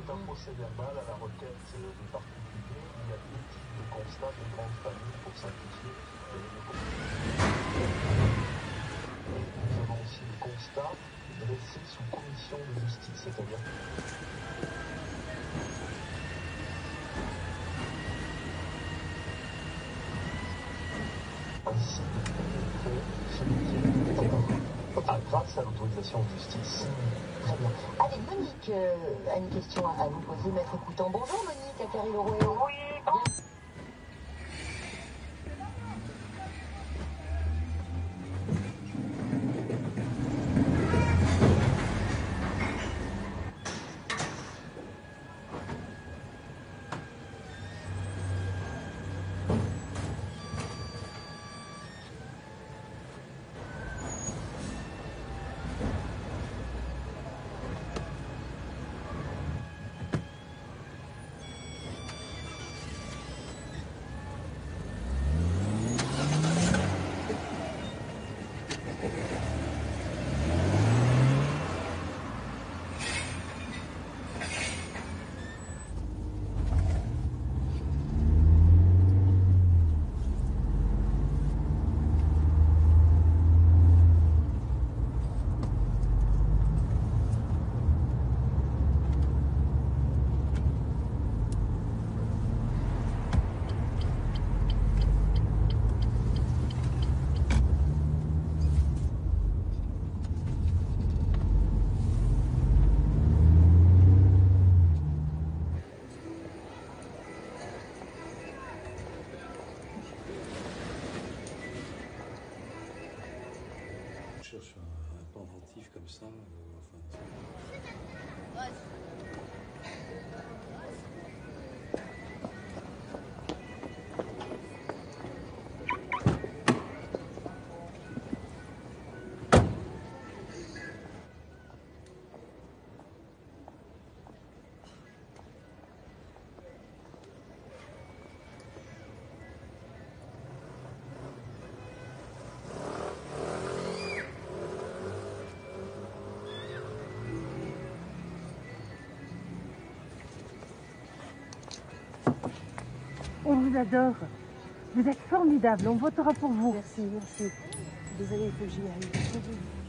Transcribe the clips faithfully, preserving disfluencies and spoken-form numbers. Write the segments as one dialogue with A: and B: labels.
A: C'est un procès-verbal à la requête des particuliers. Il y a deux types de constats de grandes familles pour simplifier. Nous avons aussi le constat dressé sous commission de justice, c'est-à-dire ainsi ah, grâce à l'autorisation de justice.
B: Très bien. Allez, Monique euh, a une question à, à vous poser, Maître Coutan. Bonjour Monique, à Carré-Lerouet.
C: Oui, bon.
D: Je cherche un, un pendentif comme ça. Euh, enfin,
E: On vous adore. Vous êtes formidable. On votera pour vous.
B: Merci, merci. Désolée, il faut que j'y aille.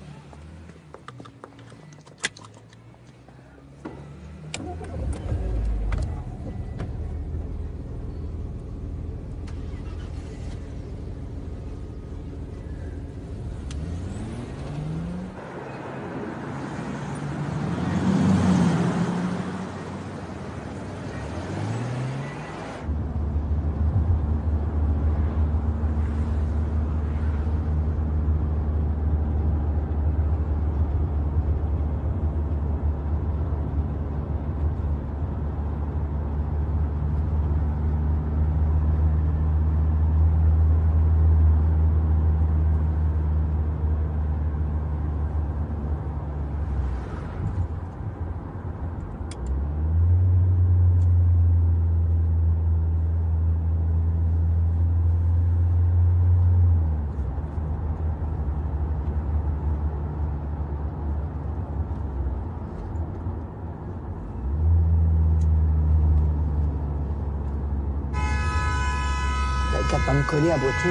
F: T'as pas me coller à beauté.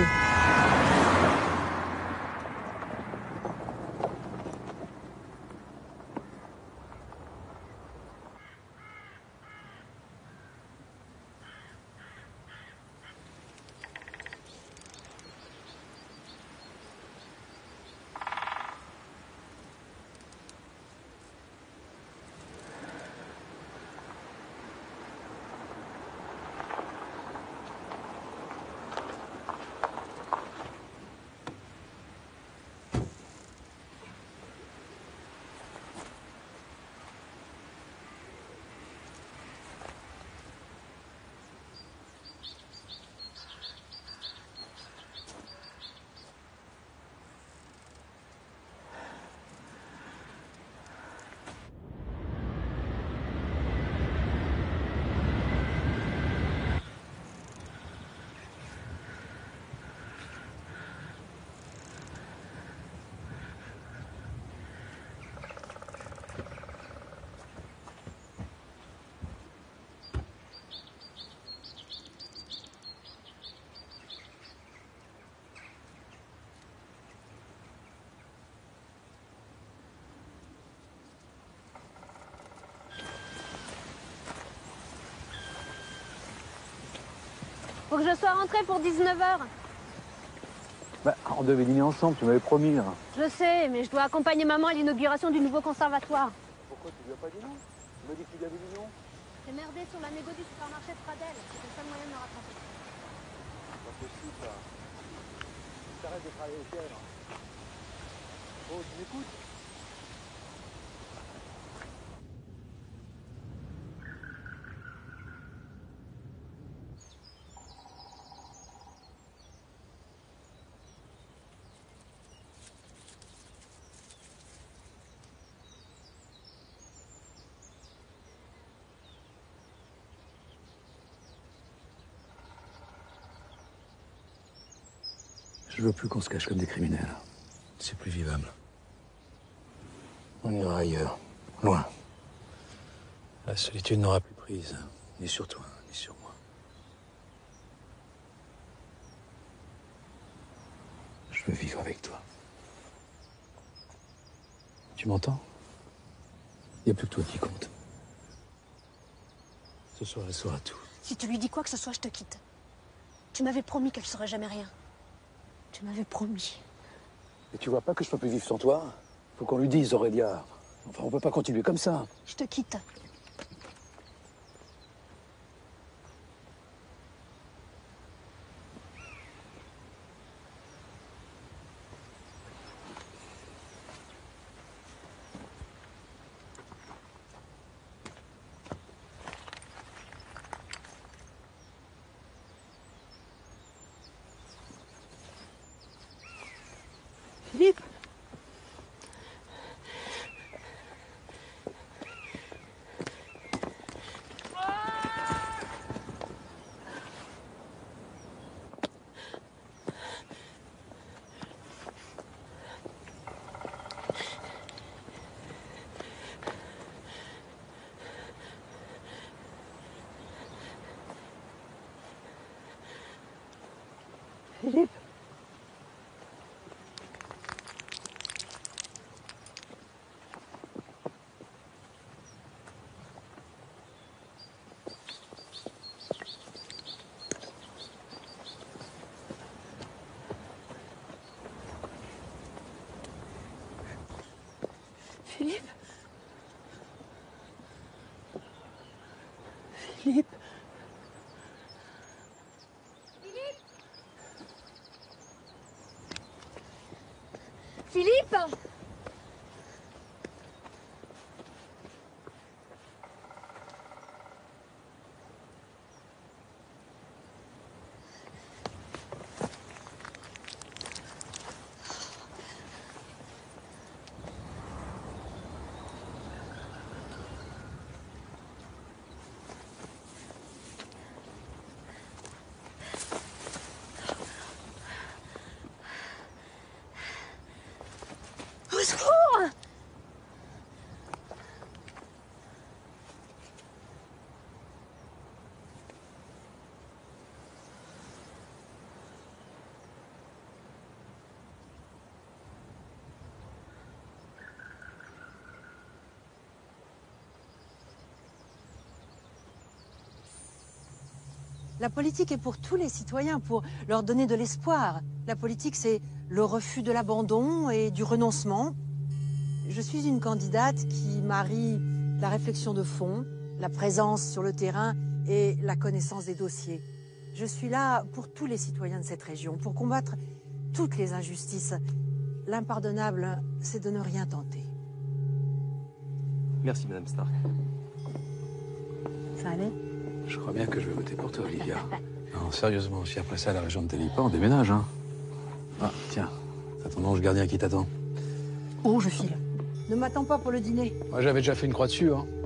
C: Faut que je sois rentrée pour dix-neuf heures.
D: Bah, on devait dîner ensemble, tu m'avais promis, là.
C: Je sais, mais je dois accompagner maman à l'inauguration du nouveau conservatoire.
D: Pourquoi tu lui as pas dit non? Tu m'as dit que tu lui avais dit non.
C: J'ai merdé sur la négo du supermarché de Pradel. C'est le seul moyen de me rattraper.
D: C'est pas possible, ça. T'arrêtes de travailler avec elle. Oh, tu m'écoutes? Je veux plus qu'on se cache comme des criminels. C'est plus vivable. On ira ailleurs. Loin. La solitude n'aura plus prise. Ni sur toi, ni sur moi. Je veux vivre avec toi. Tu m'entends? Il n'y a plus que toi qui compte. Ce soir, elle saura tout.
C: Si tu lui dis quoi que ce soit, je te quitte. Tu m'avais promis qu'elle saurait jamais rien. Tu m'avais promis.
D: Et tu vois pas que je peux plus vivre sans toi? Faut qu'on lui dise, Aurélia. Enfin, on peut pas continuer comme ça.
C: Je te quitte.
E: Philippe. Philippe. Philippe. Philippe.
C: Philippe! Au secours!
F: La politique est pour tous les citoyens, pour leur donner de l'espoir. La politique, c'est le refus de l'abandon et du renoncement. Je suis une candidate qui marie la réflexion de fond, la présence sur le terrain et la connaissance des dossiers. Je suis là pour tous les citoyens de cette région, pour combattre toutes les injustices. L'impardonnable, c'est de ne rien tenter.
G: Merci, Madame Stark.
F: Ça allait?
D: Je crois bien que je vais voter pour toi, Olivia. Non, sérieusement, si après ça, la région ne t'élit pas, on déménage, hein. Ah, tiens, t'as ton ange gardien qui t'attend.
F: Oh, je file. Ne m'attends pas pour le dîner.
D: Moi, j'avais déjà fait une croix dessus, hein.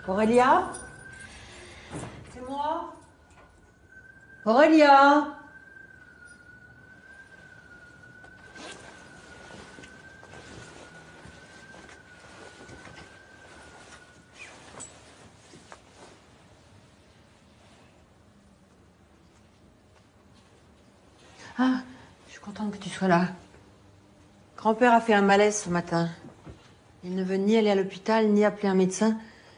F: Aurélia? C'est moi? Aurélia? Ah, je suis contente que tu sois là. Grand-père a fait un malaise ce matin. Il ne veut ni aller à l'hôpital, ni appeler un médecin.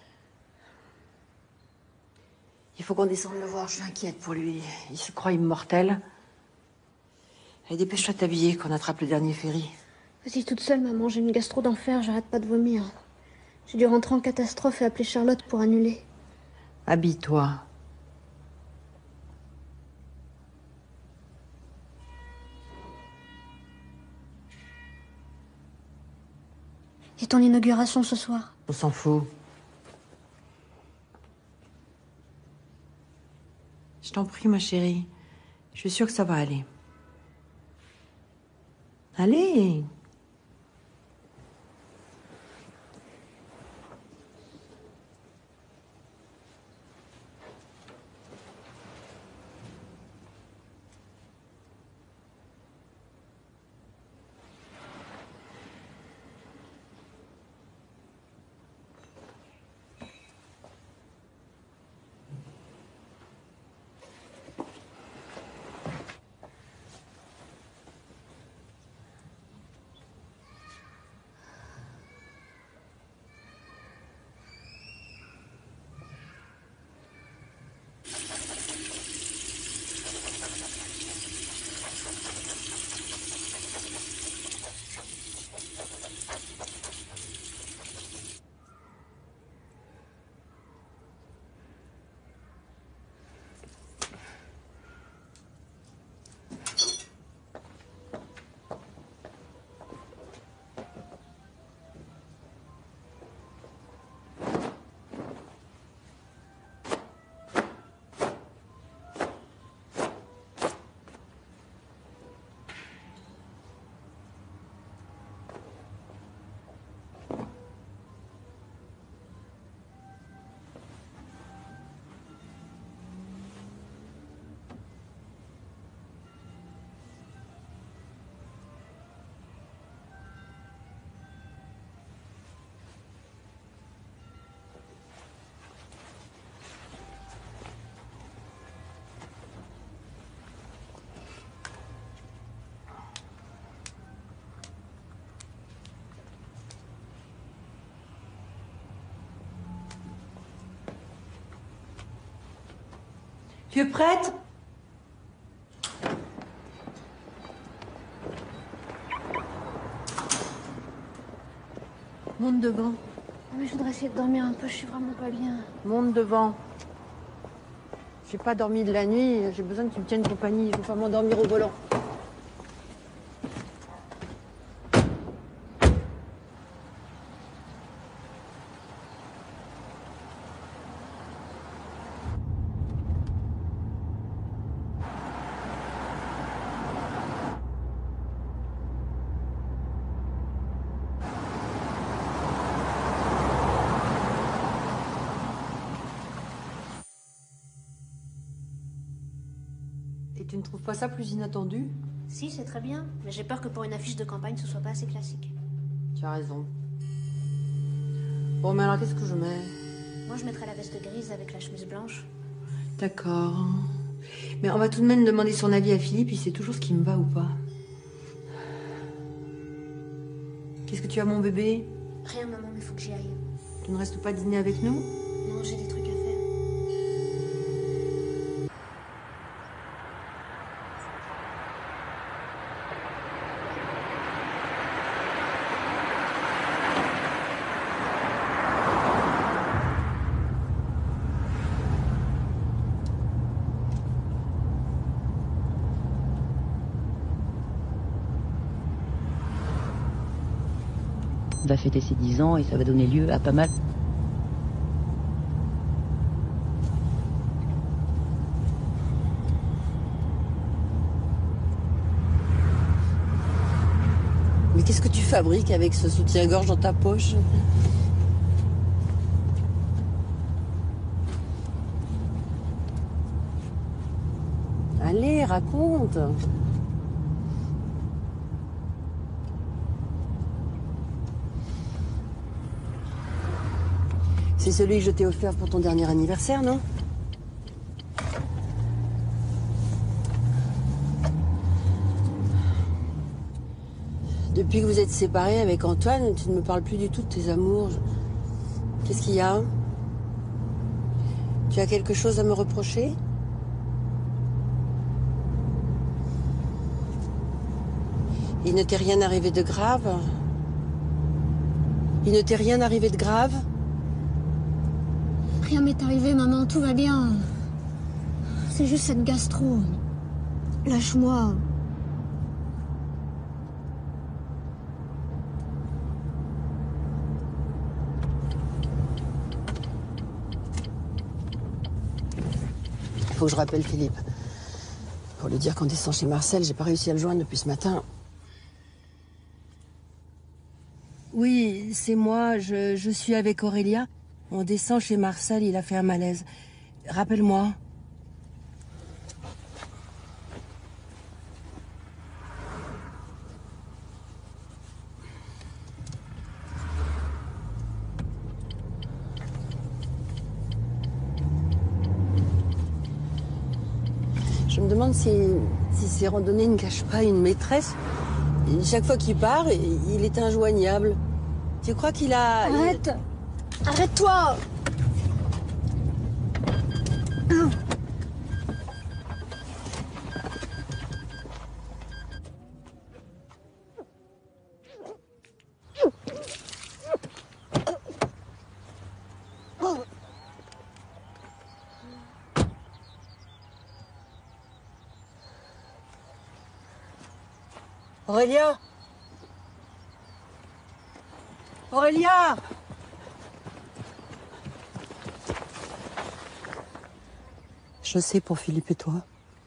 F: Il faut qu'on descende le voir, je suis inquiète pour lui. Il se croit immortel. Allez, dépêche-toi de t'habiller, qu'on attrape le dernier ferry.
C: Vas-y toute seule, maman, j'ai une gastro d'enfer, j'arrête pas de vomir. J'ai dû rentrer en catastrophe et appeler Charlotte pour annuler.
F: Habille-toi.
C: Et ton inauguration ce soir?
F: On s'en fout. Je t'en prie, ma chérie. Je suis sûre que ça va aller. Allez! Tu es prête? Monte devant.
C: Mais je voudrais essayer de dormir un peu, je suis vraiment pas bien.
F: Monte devant. J'ai pas dormi de la nuit, j'ai besoin que tu me tiennes compagnie. Je veux pas m'endormir au volant. Tu ne trouves pas ça plus inattendu?
C: Si, c'est très bien, mais j'ai peur que pour une affiche de campagne, ce soit pas assez classique.
F: Tu as raison. Bon, mais alors qu'est-ce que je mets?
C: Moi, je mettrais la veste grise avec la chemise blanche.
F: D'accord. Mais on va tout de même demander son avis à Philippe, il sait toujours ce qui me va ou pas. Qu'est-ce que tu as, mon bébé?
C: Rien, maman, mais faut que j'y aille.
F: Tu ne restes pas dîner avec nous?
C: Non, j'ai des trucs à faire.
G: Va fêter ses dix ans et ça va donner lieu à pas mal.
F: Mais qu'est-ce que tu fabriques avec ce soutien-gorge dans ta poche?
H: Allez, raconte. C'est celui que je t'ai offert pour ton dernier anniversaire, non? Depuis que vous êtes séparés avec Antoine, tu ne me parles plus du tout de tes amours. Qu'est-ce qu'il y a? Tu as quelque chose à me reprocher? Il ne t'est rien arrivé de grave? Il ne t'est rien arrivé de grave?
C: Rien m'est arrivé, maman, tout va bien. C'est juste cette gastro. Lâche-moi.
H: Il faut que je rappelle Philippe. Pour lui dire qu'en descend chez Marcel, j'ai pas réussi à le joindre depuis ce matin. Oui, c'est moi, je, je suis avec Aurélia. On descend chez Marcel, il a fait un malaise. Rappelle-moi. Je me demande si, si ces randonnées ne cachent pas une maîtresse. Et chaque fois qu'il part, il est injoignable. Tu crois qu'il a...
C: Arrête! Il... Arrête-toi!
H: Aurélia! Aurélia! Je sais pour Philippe et toi.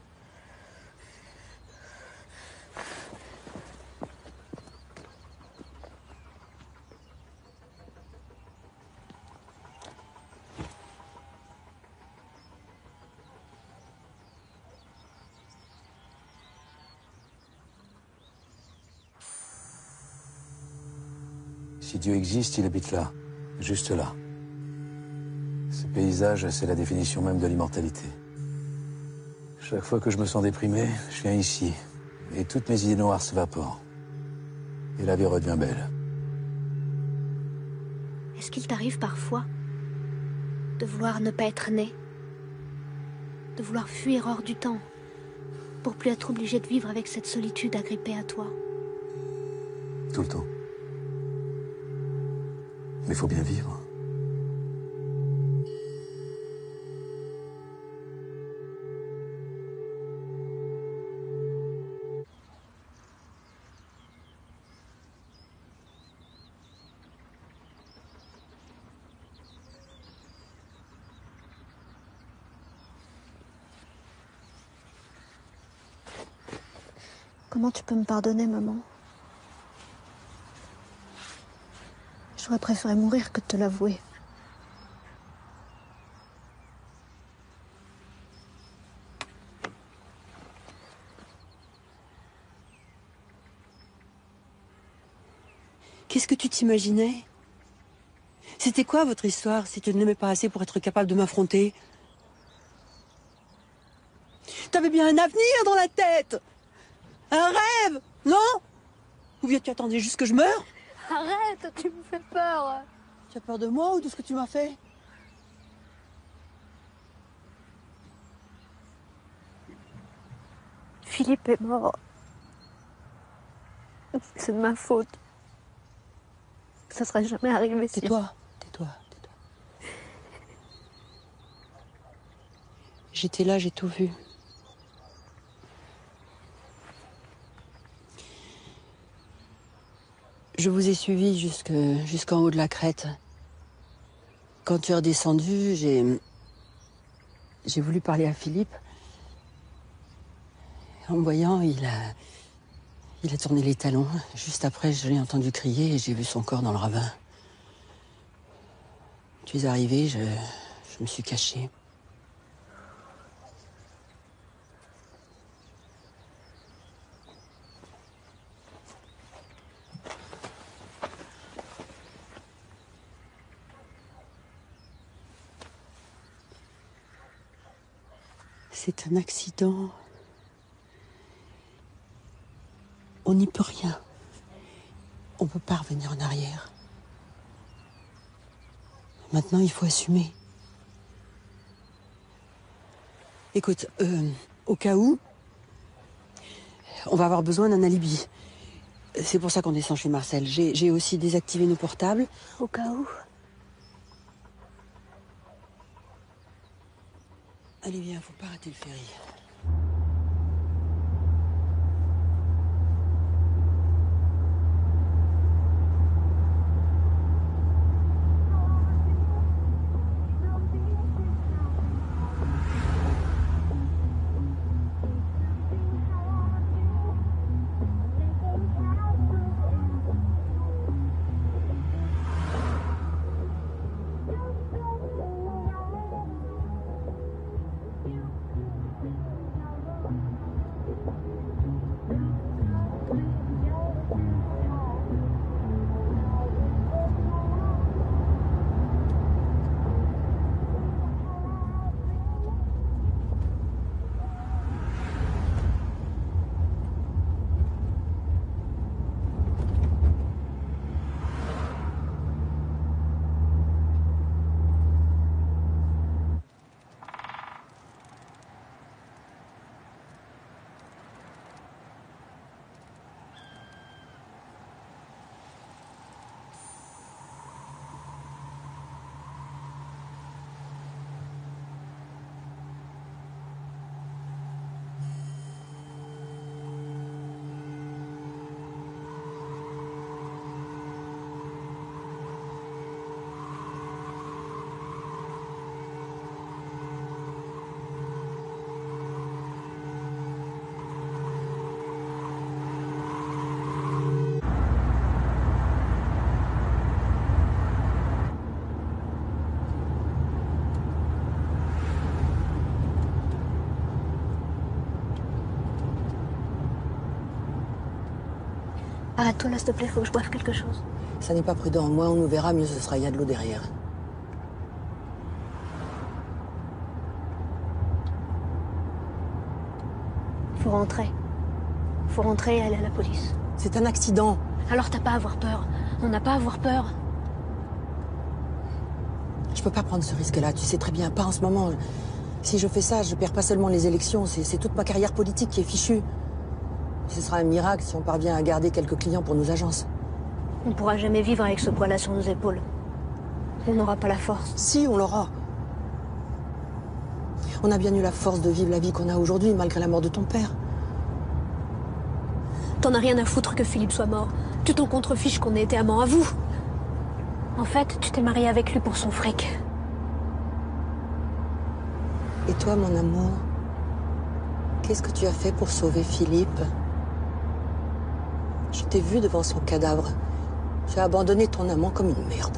D: Si Dieu existe, il habite là, juste là. Ce paysage, c'est la définition même de l'immortalité. Chaque fois que je me sens déprimé, je viens ici, et toutes mes idées noires s'évaporent. Et la vie redevient belle.
C: Est-ce qu'il t'arrive parfois de vouloir ne pas être né? De vouloir fuir hors du temps, pour plus être obligé de vivre avec cette solitude agrippée à toi?
D: Tout le temps. Mais il faut bien vivre.
C: Comment tu peux me pardonner, maman? J'aurais préféré mourir que de te l'avouer.
H: Qu'est-ce que tu t'imaginais? C'était quoi votre histoire si tu ne l'aimais pas assez pour être capable de m'affronter? T'avais bien un avenir dans la tête! Un rêve, non? Ou bien tu attendais juste que je meure?
C: Arrête, tu me fais peur.
H: Tu as peur de moi ou de ce que tu m'as fait?
C: Philippe est mort. C'est de ma faute. Ça serait jamais arrivé si...
H: Tais-toi, tais-toi, tais-toi. J'étais là, j'ai tout vu. Je vous ai suivi jusque, jusqu'en haut de la crête. Quand tu es redescendu, j'ai... J'ai voulu parler à Philippe. En me voyant, il a... Il a tourné les talons. Juste après, je l'ai entendu crier et j'ai vu son corps dans le ravin. Tu es arrivé, je... je me suis cachée. C'est un accident. On n'y peut rien. On ne peut pas revenir en arrière. Maintenant, il faut assumer. Écoute, euh, au cas où, on va avoir besoin d'un alibi. C'est pour ça qu'on descend chez Marcel. J'ai, j'ai aussi désactivé nos portables.
C: Au cas où.
H: Allez, viens, faut pas rater le ferry.
C: Arrête-toi là, s'il te plaît, faut que je boive quelque chose.
H: Ça n'est pas prudent. Moins on nous verra, mieux ce sera. Il y a de l'eau derrière.
C: Faut rentrer. Faut rentrer et aller à la police.
H: C'est un accident.
C: Alors t'as pas à avoir peur. On n'a pas à avoir peur.
H: Je peux pas prendre ce risque-là, tu sais très bien, pas en ce moment. Si je fais ça, je perds pas seulement les élections, c'est, c'est toute ma carrière politique qui est fichue. Ce sera un miracle si on parvient à garder quelques clients pour nos agences.
C: On pourra jamais vivre avec ce poids-là sur nos épaules. On n'aura pas la force.
H: Si, on l'aura. On a bien eu la force de vivre la vie qu'on a aujourd'hui, malgré la mort de ton père.
C: T'en as rien à foutre que Philippe soit mort. Tu t'en contrefiches qu'on ait été amants à vous. En fait, tu t'es marié avec lui pour son fric.
H: Et toi, mon amour, qu'est-ce que tu as fait pour sauver Philippe? Je t'ai vu devant son cadavre. Tu as abandonné ton amant comme une merde.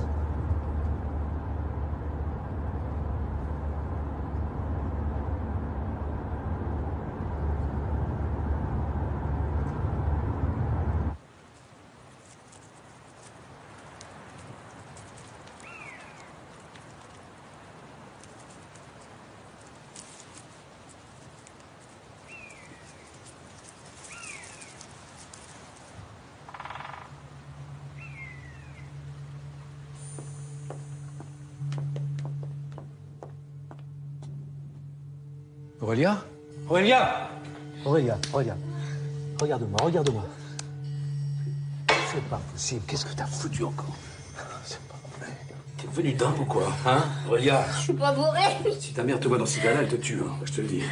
D: Aurélia? Aurélia! Aurélia, Aurélia. Regarde-moi, regarde-moi. C'est pas possible. Qu'est-ce que t'as foutu encore? C'est pas vrai. T'es devenue dingue ou quoi? Hein, Aurélia?
C: Je suis pas bourrée.
D: Si ta mère te voit dans ces gars-là, elle te tue, hein, je te le dis.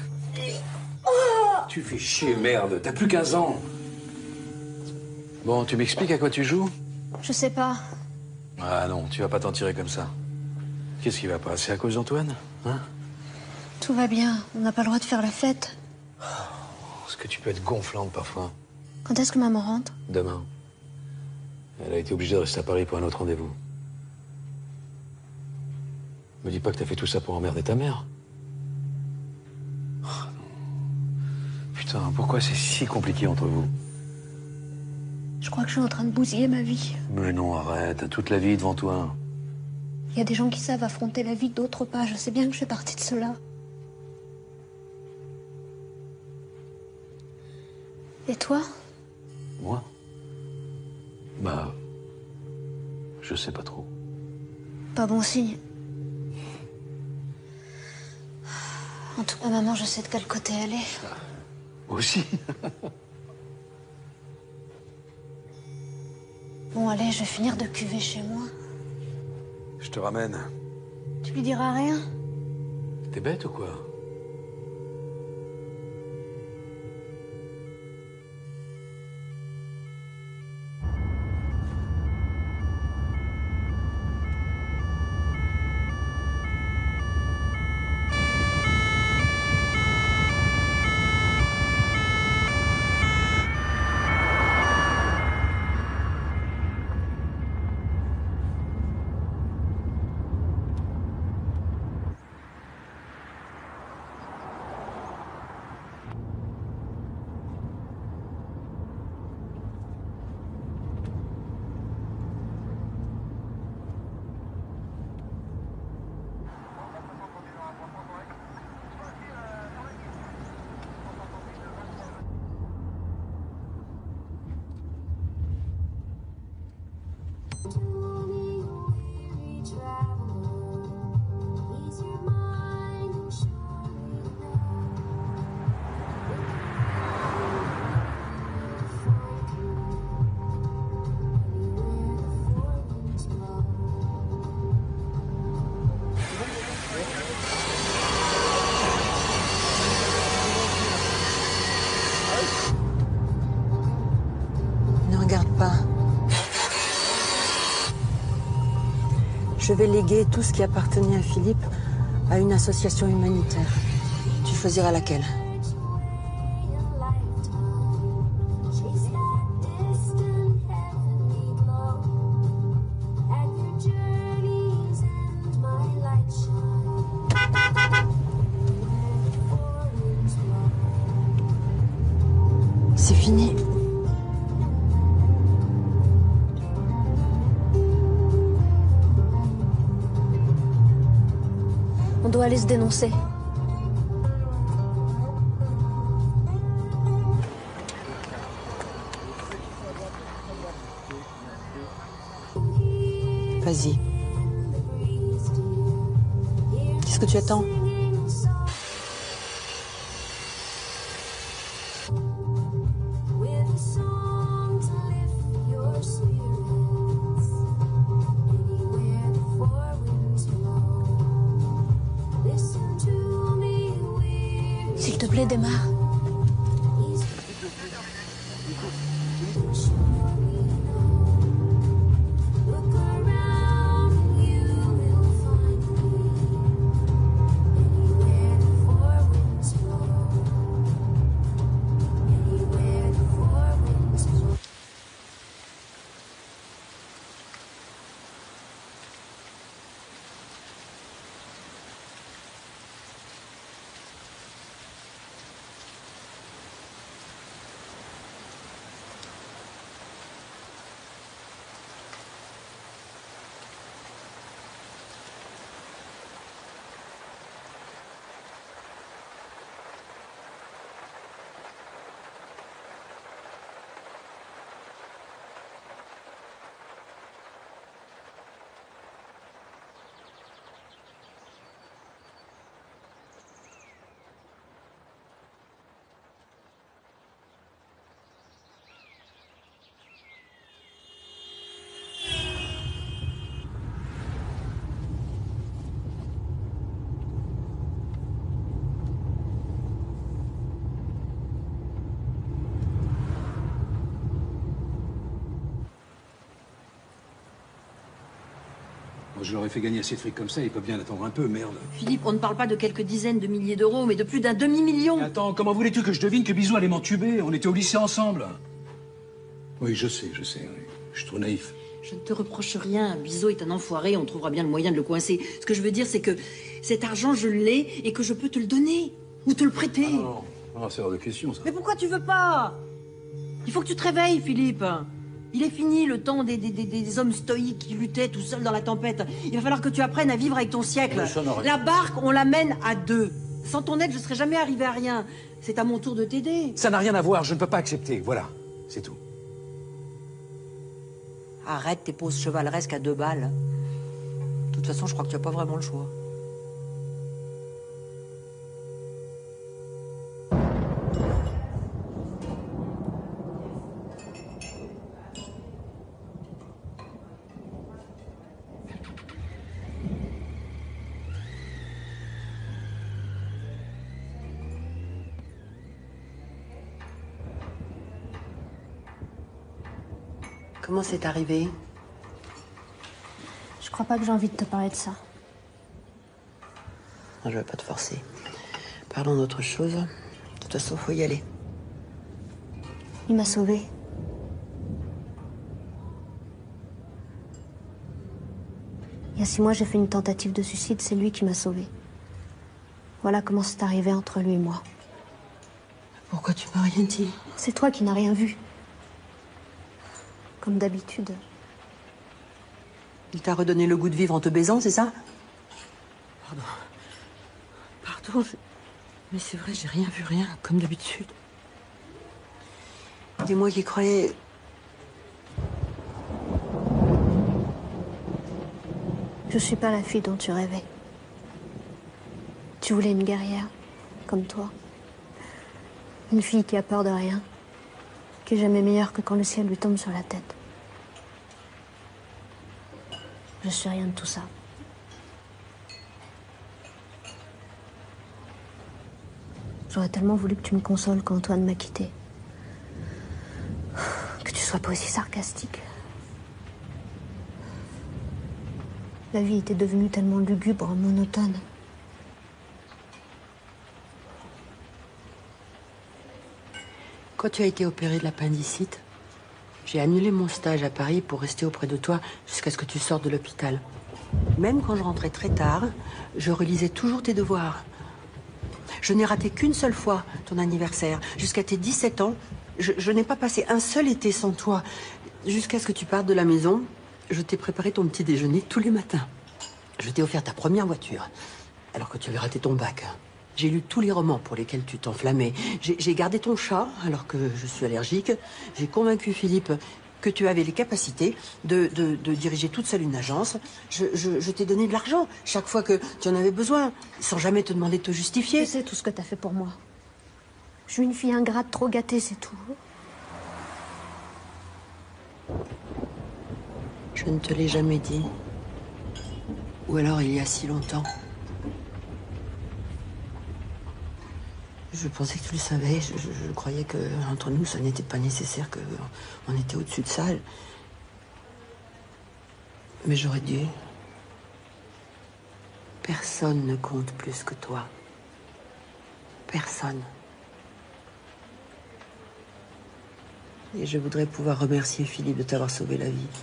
D: Tu fais chier, merde. T'as plus quinze ans. Bon, tu m'expliques à quoi tu joues?
C: Je sais pas.
D: Ah non, tu vas pas t'en tirer comme ça. Qu'est-ce qui va pas? C'est à cause d'Antoine? Hein?
C: Tout va bien. On n'a pas le droit de faire la fête.
D: Est-ce que tu peux être gonflante parfois?
C: Quand est-ce que maman rentre?
D: Demain. Elle a été obligée de rester à Paris pour un autre rendez-vous. Me dis pas que t'as fait tout ça pour emmerder ta mère. Oh, non. Putain, pourquoi c'est si compliqué entre vous?
C: Je crois que je suis en train de bousiller ma vie.
D: Mais non, arrête. T'as toute la vie devant toi.
C: Il y a des gens qui savent affronter la vie, d'autres pas. Je sais bien que je fais partie de ceux-là. Et toi?
D: Moi? Bah... Je sais pas trop.
C: Pas bon signe. En tout cas, maman, je sais de quel côté elle est.
D: Ah, aussi.
C: Bon, allez, je vais finir de cuver chez moi.
D: Je te ramène.
C: Tu lui diras rien?
D: T'es bête ou quoi?
H: Je vais léguer tout ce qui appartenait à Philippe à une association humanitaire. Tu choisiras laquelle. C'est fini.
C: On doit aller se dénoncer.
H: Vas-y. Qu'est-ce que tu attends?
C: S'il te plaît, démarre.
D: Je leur ai fait gagner assez de fric comme ça, ils peuvent bien attendre un peu, merde.
G: Philippe, on ne parle pas de quelques dizaines de milliers d'euros, mais de plus d'un demi-million.
D: Attends, comment voulais-tu que je devine que Bisou allait m'entuber? On était au lycée ensemble. Oui, je sais, je sais. Oui. Je suis trop naïf.
G: Je ne te reproche rien. Bizot est un enfoiré, on trouvera bien le moyen de le coincer. Ce que je veux dire, c'est que cet argent, je l'ai et que je peux te le donner. Ou te le prêter.
D: Ah non, non, c'est hors de question, ça.
G: Mais pourquoi tu veux pas? Il faut que tu te réveilles, Philippe. Il est fini le temps des, des, des, des hommes stoïques qui luttaient tout seuls dans la tempête. Il va falloir que tu apprennes à vivre avec ton siècle. La barque, on la mène à deux. Sans ton aide, je serais jamais arrivée à rien. C'est à mon tour de t'aider.
D: Ça n'a rien à voir, je ne peux pas accepter, voilà, c'est tout.
G: Arrête tes poses chevaleresques à deux balles. De toute façon, je crois que tu n'as pas vraiment le choix. Comment c'est arrivé?
C: Je crois pas que j'ai envie de te parler de ça.
G: Non, je vais pas te forcer. Parlons d'autre chose. De toute façon, faut y aller.
C: Il m'a sauvée. Il y a six mois, j'ai fait une tentative de suicide. C'est lui qui m'a sauvée. Voilà comment c'est arrivé entre lui et moi.
G: Pourquoi tu m'as rien dit?
C: C'est toi qui n'as rien vu. Comme d'habitude.
G: Il t'a redonné le goût de vivre en te baisant, c'est ça? Pardon. Pardon, je... mais c'est vrai, j'ai rien vu, rien, comme d'habitude. C'est moi qui croyais...
C: Je suis pas la fille dont tu rêvais. Tu voulais une guerrière, comme toi. Une fille qui a peur de rien. Qui est jamais meilleure que quand le ciel lui tombe sur la tête. Je suis rien de tout ça. J'aurais tellement voulu que tu me consoles quand Antoine m'a quitté. Que tu sois pas aussi sarcastique. La vie était devenue tellement lugubre, monotone.
G: Quand tu as été opéré de l'appendicite, j'ai annulé mon stage à Paris pour rester auprès de toi jusqu'à ce que tu sortes de l'hôpital. Même quand je rentrais très tard, je relisais toujours tes devoirs. Je n'ai raté qu'une seule fois ton anniversaire. Jusqu'à tes dix-sept ans, je, je n'ai pas passé un seul été sans toi. Jusqu'à ce que tu partes de la maison, je t'ai préparé ton petit déjeuner tous les matins. Je t'ai offert ta première voiture, alors que tu avais raté ton bac. J'ai lu tous les romans pour lesquels tu t'enflammais. J'ai gardé ton chat alors que je suis allergique. J'ai convaincu Philippe que tu avais les capacités de, de, de diriger toute seule une agence. Je, je, je t'ai donné de l'argent chaque fois que tu en avais besoin, sans jamais te demander de te justifier.
C: Je sais tout ce que t'as fait pour moi. Je suis une fille ingrate, trop gâtée, c'est tout.
G: Je ne te l'ai jamais dit. Ou alors il y a si longtemps. Je pensais que tu le savais. Je, je, je croyais que entre nous, ça n'était pas nécessaire, que on était au-dessus de ça. Mais j'aurais dû. Personne ne compte plus que toi. Personne. Et je voudrais pouvoir remercier Philippe de t'avoir sauvé la vie.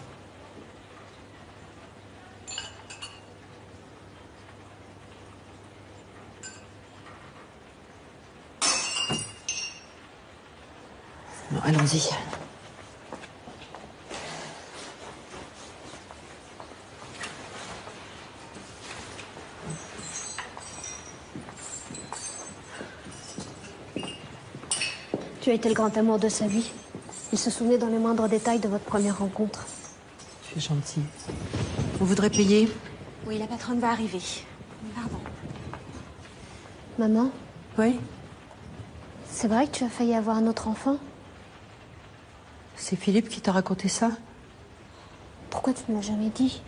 G: Bon, allons-y.
C: Tu as été le grand amour de sa vie. Il se souvenait dans les moindres détails de votre première rencontre.
G: Tu es gentil. On voudrait payer?
C: Oui, la patronne va arriver. Pardon. Maman?
G: Oui?
C: C'est vrai que tu as failli avoir un autre enfant?
G: C'est Philippe qui t'a raconté ça?
C: Pourquoi tu ne m'as jamais dit?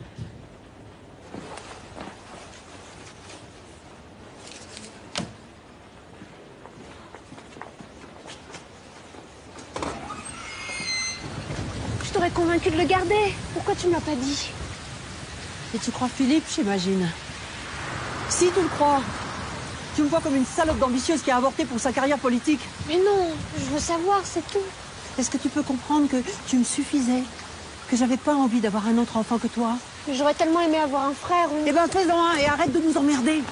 C: Je t'aurais convaincu de le garder. Pourquoi tu ne m'as pas dit?
F: Et tu crois Philippe, j'imagine? Si tu le crois, tu me vois comme une salope d'ambitieuse qui a avorté pour sa carrière politique.
C: Mais non, je veux savoir, c'est tout.
F: Est-ce que tu peux comprendre que tu me suffisais? Que j'avais pas envie d'avoir un autre enfant que toi?
C: J'aurais tellement aimé avoir un frère ou...
F: Eh ben fais-en un et arrête de nous emmerder.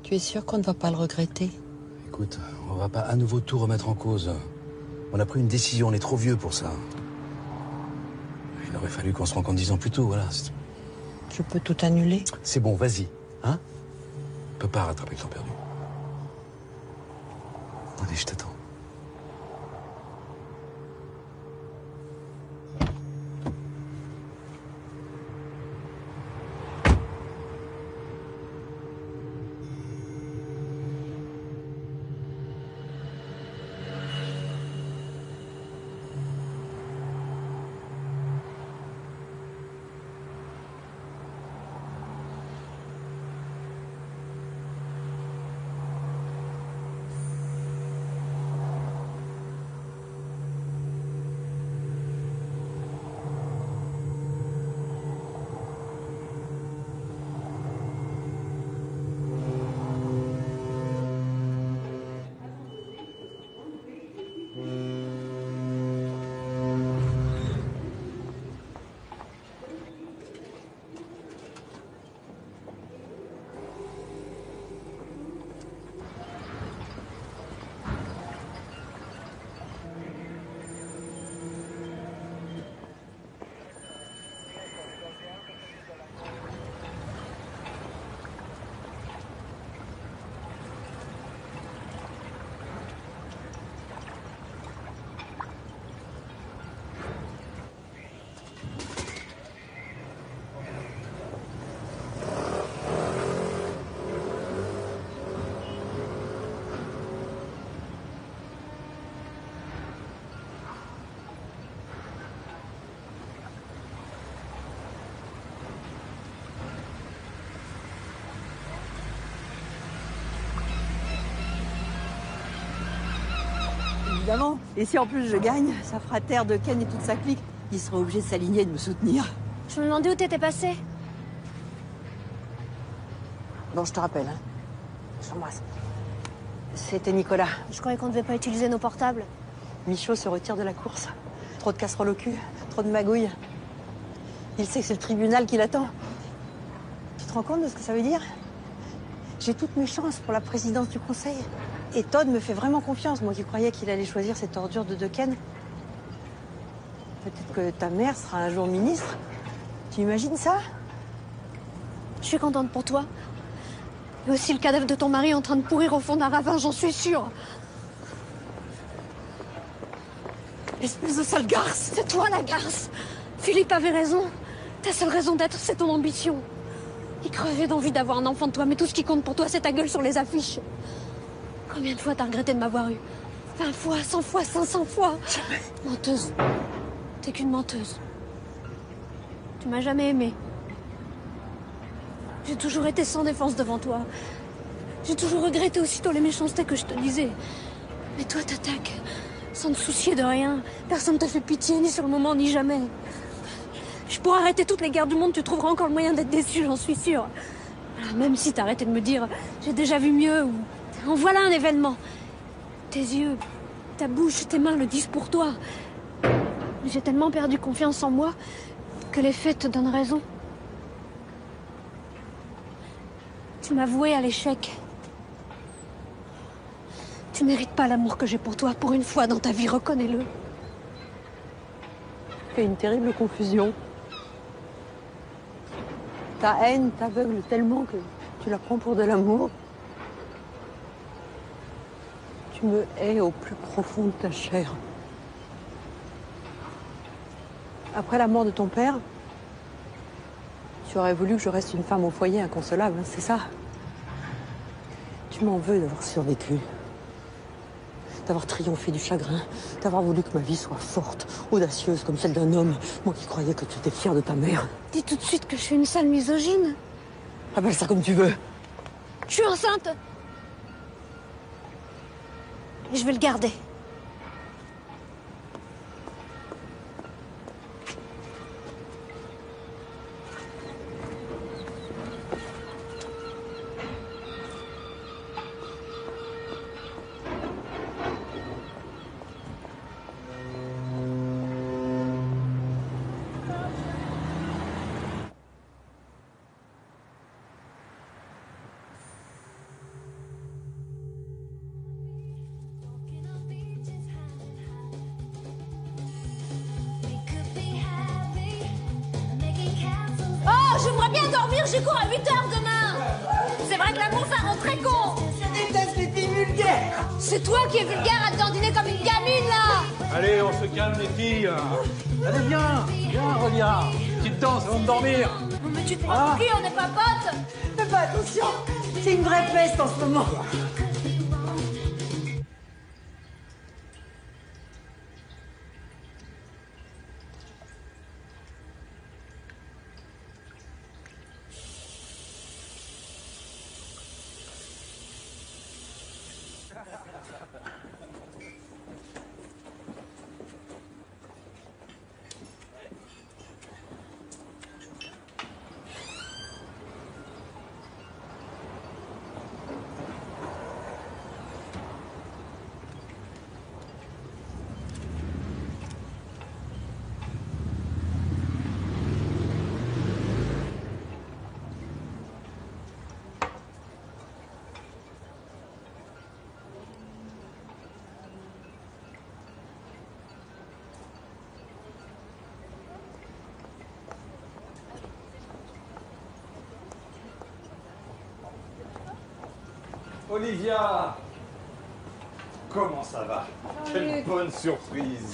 G: Tu es sûr qu'on ne va pas le regretter?
D: Écoute, on va pas à nouveau tout remettre en cause. On a pris une décision, on est trop vieux pour ça. Il aurait fallu qu'on se rencontre dix ans plus tôt, voilà.
G: Je peux tout annuler.
D: C'est bon, vas-y, hein? On peut pas rattraper le temps perdu. Allez, je t'attends.
F: Évidemment. Et si en plus je gagne, ça fera taire de Ken et toute sa clique. Ils seront obligés de s'aligner et de me soutenir.
C: Je me demandais où t'étais passé.
F: Bon, je te rappelle. Hein. Je t'embrasse. C'était Nicolas.
C: Je croyais qu'on ne devait pas utiliser nos portables.
F: Michaud se retire de la course. Trop de casseroles au cul, trop de magouilles. Il sait que c'est le tribunal qui l'attend. Tu te rends compte de ce que ça veut dire? J'ai toutes mes chances pour la présidence du conseil. Et Todd me fait vraiment confiance, moi qui croyais qu'il allait choisir cette ordure de Ken. Peut-être que ta mère sera un jour ministre. Tu imagines ça?
C: Je suis contente pour toi. Et aussi le cadavre de ton mari en train de pourrir au fond d'un ravin, j'en suis sûre. Espèce de sale garce. C'est toi la garce. Philippe avait raison. Ta seule raison d'être, c'est ton ambition. Il crevait d'envie d'avoir un enfant de toi, mais tout ce qui compte pour toi, c'est ta gueule sur les affiches. Combien de fois t'as regretté de m'avoir eu? vingt fois, cent fois, cinq cents fois.
F: Jamais.
C: Menteuse. T'es qu'une menteuse. Tu m'as jamais aimée. J'ai toujours été sans défense devant toi. J'ai toujours regretté aussitôt les méchancetés que je te disais. Mais toi, t'attaques. Sans te soucier de rien. Personne te fait pitié, ni sur le moment, ni jamais. Je pourrais arrêter toutes les guerres du monde, tu trouveras encore le moyen d'être déçu, j'en suis sûre. Alors, même si t'arrêtais de me dire « j'ai déjà vu mieux » ou « en voilà un événement ». Tes yeux, ta bouche, tes mains le disent pour toi. J'ai tellement perdu confiance en moi que les faits te donnent raison. Tu m'as voué à l'échec. Tu mérites pas l'amour que j'ai pour toi, pour une fois dans ta vie, reconnais-le.
F: Tu fais une terrible confusion. Ta haine t'aveugle tellement que tu la prends pour de l'amour. Tu me hais au plus profond de ta chair. Après la mort de ton père, tu aurais voulu que je reste une femme au foyer inconsolable, hein, c'est ça? Tu m'en veux d'avoir survécu, d'avoir triomphé du chagrin, d'avoir voulu que ma vie soit forte, audacieuse comme celle d'un homme, moi qui croyais que tu étais fière de ta mère.
C: Dis tout de suite que je suis une sale misogyne.
F: Appelle ça comme tu veux.
C: Je suis enceinte. Et je vais le garder. je cours à huit heures demain. C'est vrai que l'amour, ça rend très con.
H: Je déteste les filles vulgaires.
C: C'est toi qui es vulgaire à te dandiner comme une gamine, là.
D: Allez, on se calme, les filles. Allez, viens, viens, reviens. Petite danse avant de dormir.
C: Non, mais tu te prends pour qui? On n'est pas potes.
H: Fais pas attention. C'est une vraie peste en ce moment.
I: Olivia! Comment ça va? Quelle bonne surprise!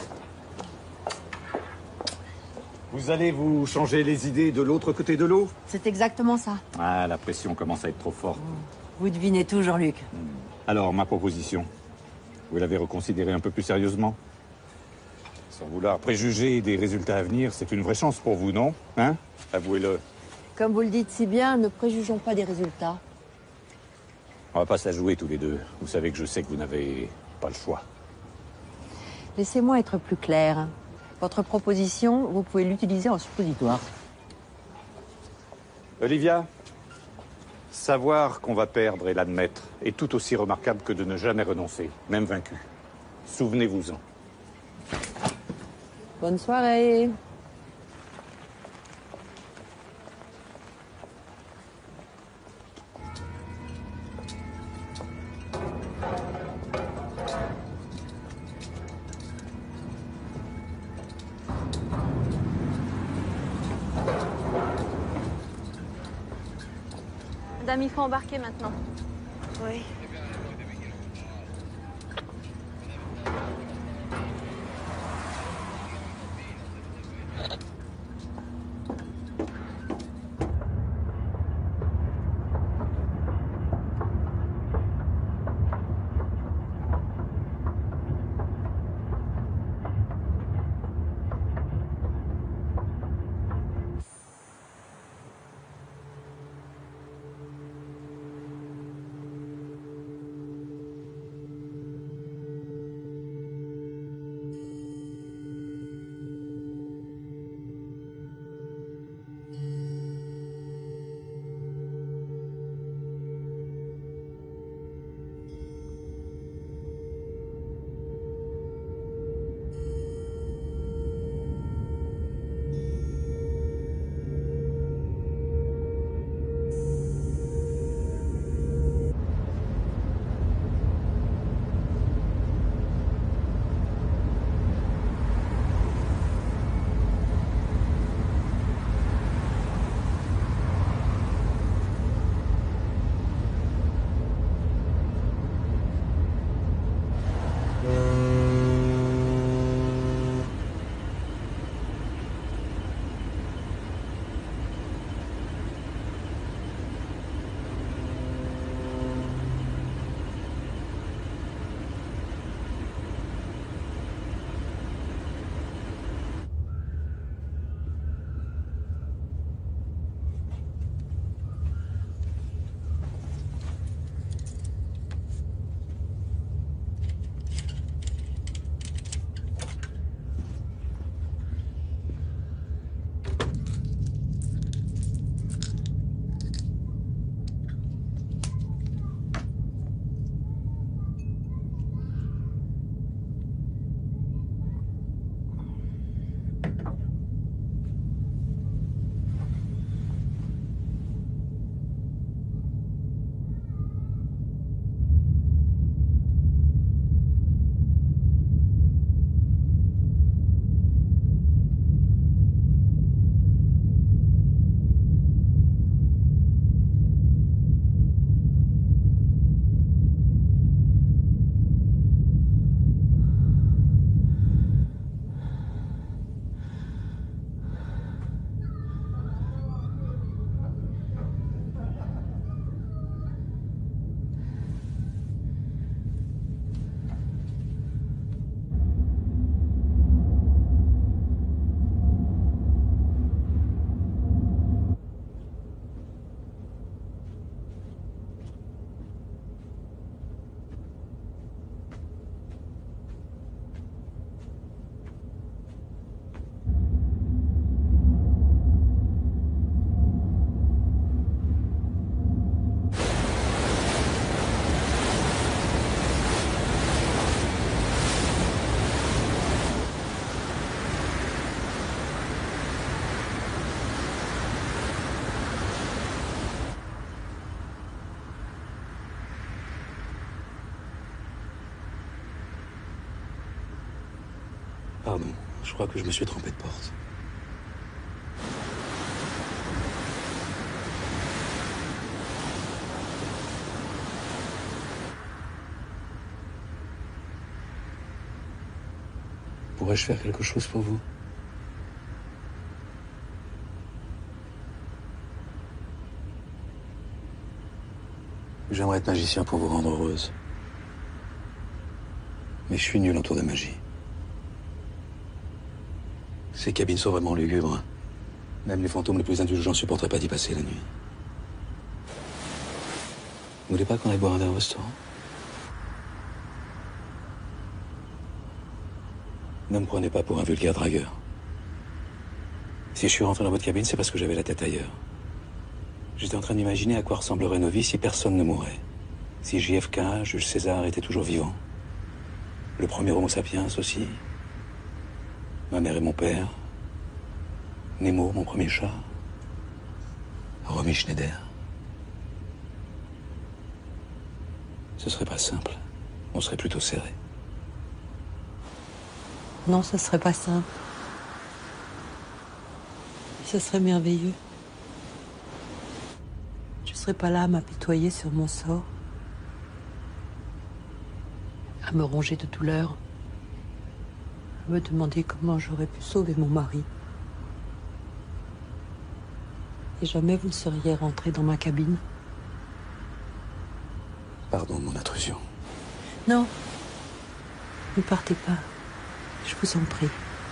I: Vous allez vous changer les idées de l'autre côté de l'eau?
H: C'est exactement ça.
I: Ah, la pression commence à être trop forte.
H: Vous devinez tout, Jean-Luc.
I: Alors, ma proposition, vous l'avez reconsidérée un peu plus sérieusement? Sans vouloir préjuger des résultats à venir, c'est une vraie chance pour vous, non? Hein? Avouez-le.
H: Comme vous le dites si bien, ne préjugeons pas des résultats.
I: On va pas se la jouer tous les deux. Vous savez que je sais que vous n'avez pas le choix.
H: Laissez-moi être plus clair. Votre proposition, vous pouvez l'utiliser en suppositoire.
I: Olivia, savoir qu'on va perdre et l'admettre est tout aussi remarquable que de ne jamais renoncer, même vaincu. Souvenez-vous-en.
H: Bonne soirée.
C: Madame, il faut embarquer maintenant.
H: Oui.
D: Pardon, je crois que je me suis trompé de porte. Pourrais-je faire quelque chose pour vous? J'aimerais être magicien pour vous rendre heureuse. Mais je suis nul en tour de magie. Ces cabines sont vraiment lugubres. Même les fantômes les plus indulgents ne supporteraient pas d'y passer la nuit. Vous voulez pas qu'on aille boire un verre au restaurant? Ne me prenez pas pour un vulgaire dragueur. Si je suis rentré dans votre cabine, c'est parce que j'avais la tête ailleurs. J'étais en train d'imaginer à quoi ressemblerait nos vies si personne ne mourait. Si J F K, Jules César, était toujours vivant. Le premier Homo sapiens aussi. Ma mère et mon père. Nemo, mon premier chat. Romy Schneider. Ce serait pas simple. On serait plutôt serré.
G: Non, ce serait pas simple. Ce serait merveilleux. Je serais pas là à m'apitoyer sur mon sort, à me ronger de douleur, à me demander comment j'aurais pu sauver mon mari. Et jamais vous ne seriez rentré dans ma cabine.
D: Pardon de mon intrusion.
G: Non, ne partez pas. Je vous en prie.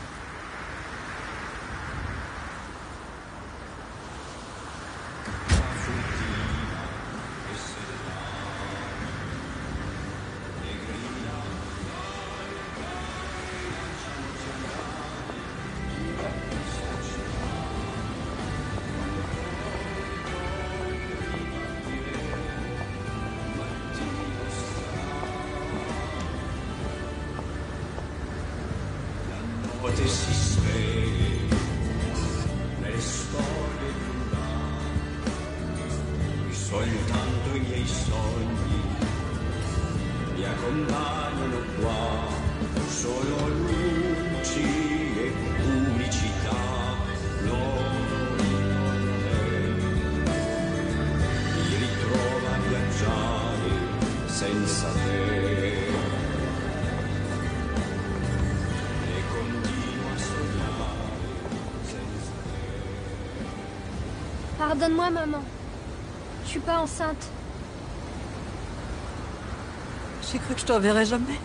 J: Soltanto i miei sogni mi accompagnano qua, solo luci e unicità, non mi ritrova a viaggiare senza te e continuo a sognare senza te.
C: Pardonne-moi, maman. Je suis pas enceinte.
F: J'ai cru que je te reverrais jamais.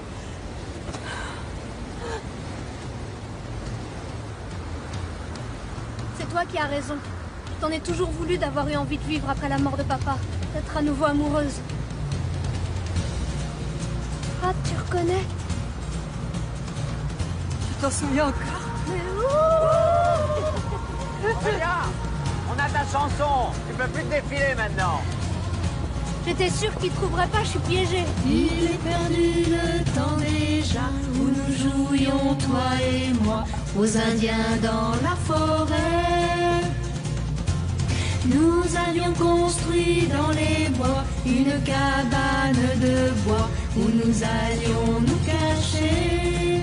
C: C'est toi qui as raison. Je t'en ai toujours voulu d'avoir eu envie de vivre après la mort de papa. D'être à nouveau amoureuse. Ah, tu reconnais?
F: Tu t'en souviens encore?
C: Mais ouh!
K: Ophélia, on a ta chanson. Tu peux plus te défiler maintenant.
C: J'étais sûre qu'il trouverait pas, je suis piégée.
L: Il est perdu le temps déjà où nous jouions, toi et moi, aux Indiens dans la forêt. Nous avions construit dans les bois une cabane de bois où nous allions nous cacher.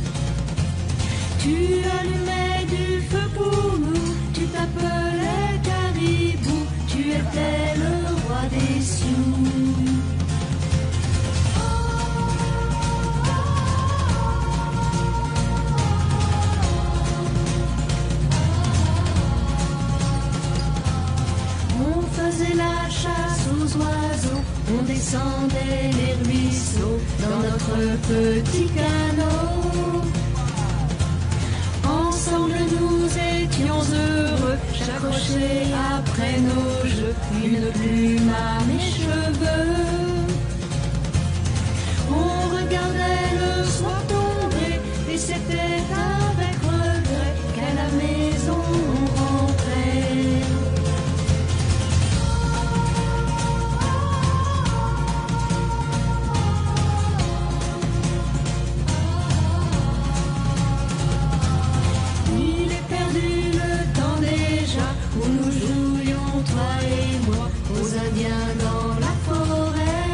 L: Tu allumais du feu pour nous, tu t'appelais Caribou, tu étais le roi des Sioux. On faisait la chasse aux oiseaux, on descendait les ruisseaux dans notre petit canot. Ensemble nous étions heureux, j'accrochais après nos jeux une plume à mes cheveux. On regardait le soir tomber et c'était avec regret qu'à la maison on rentrait. Il est perdu le temps déjà où nous jouions, toi et moi, aux Indiens dans la forêt.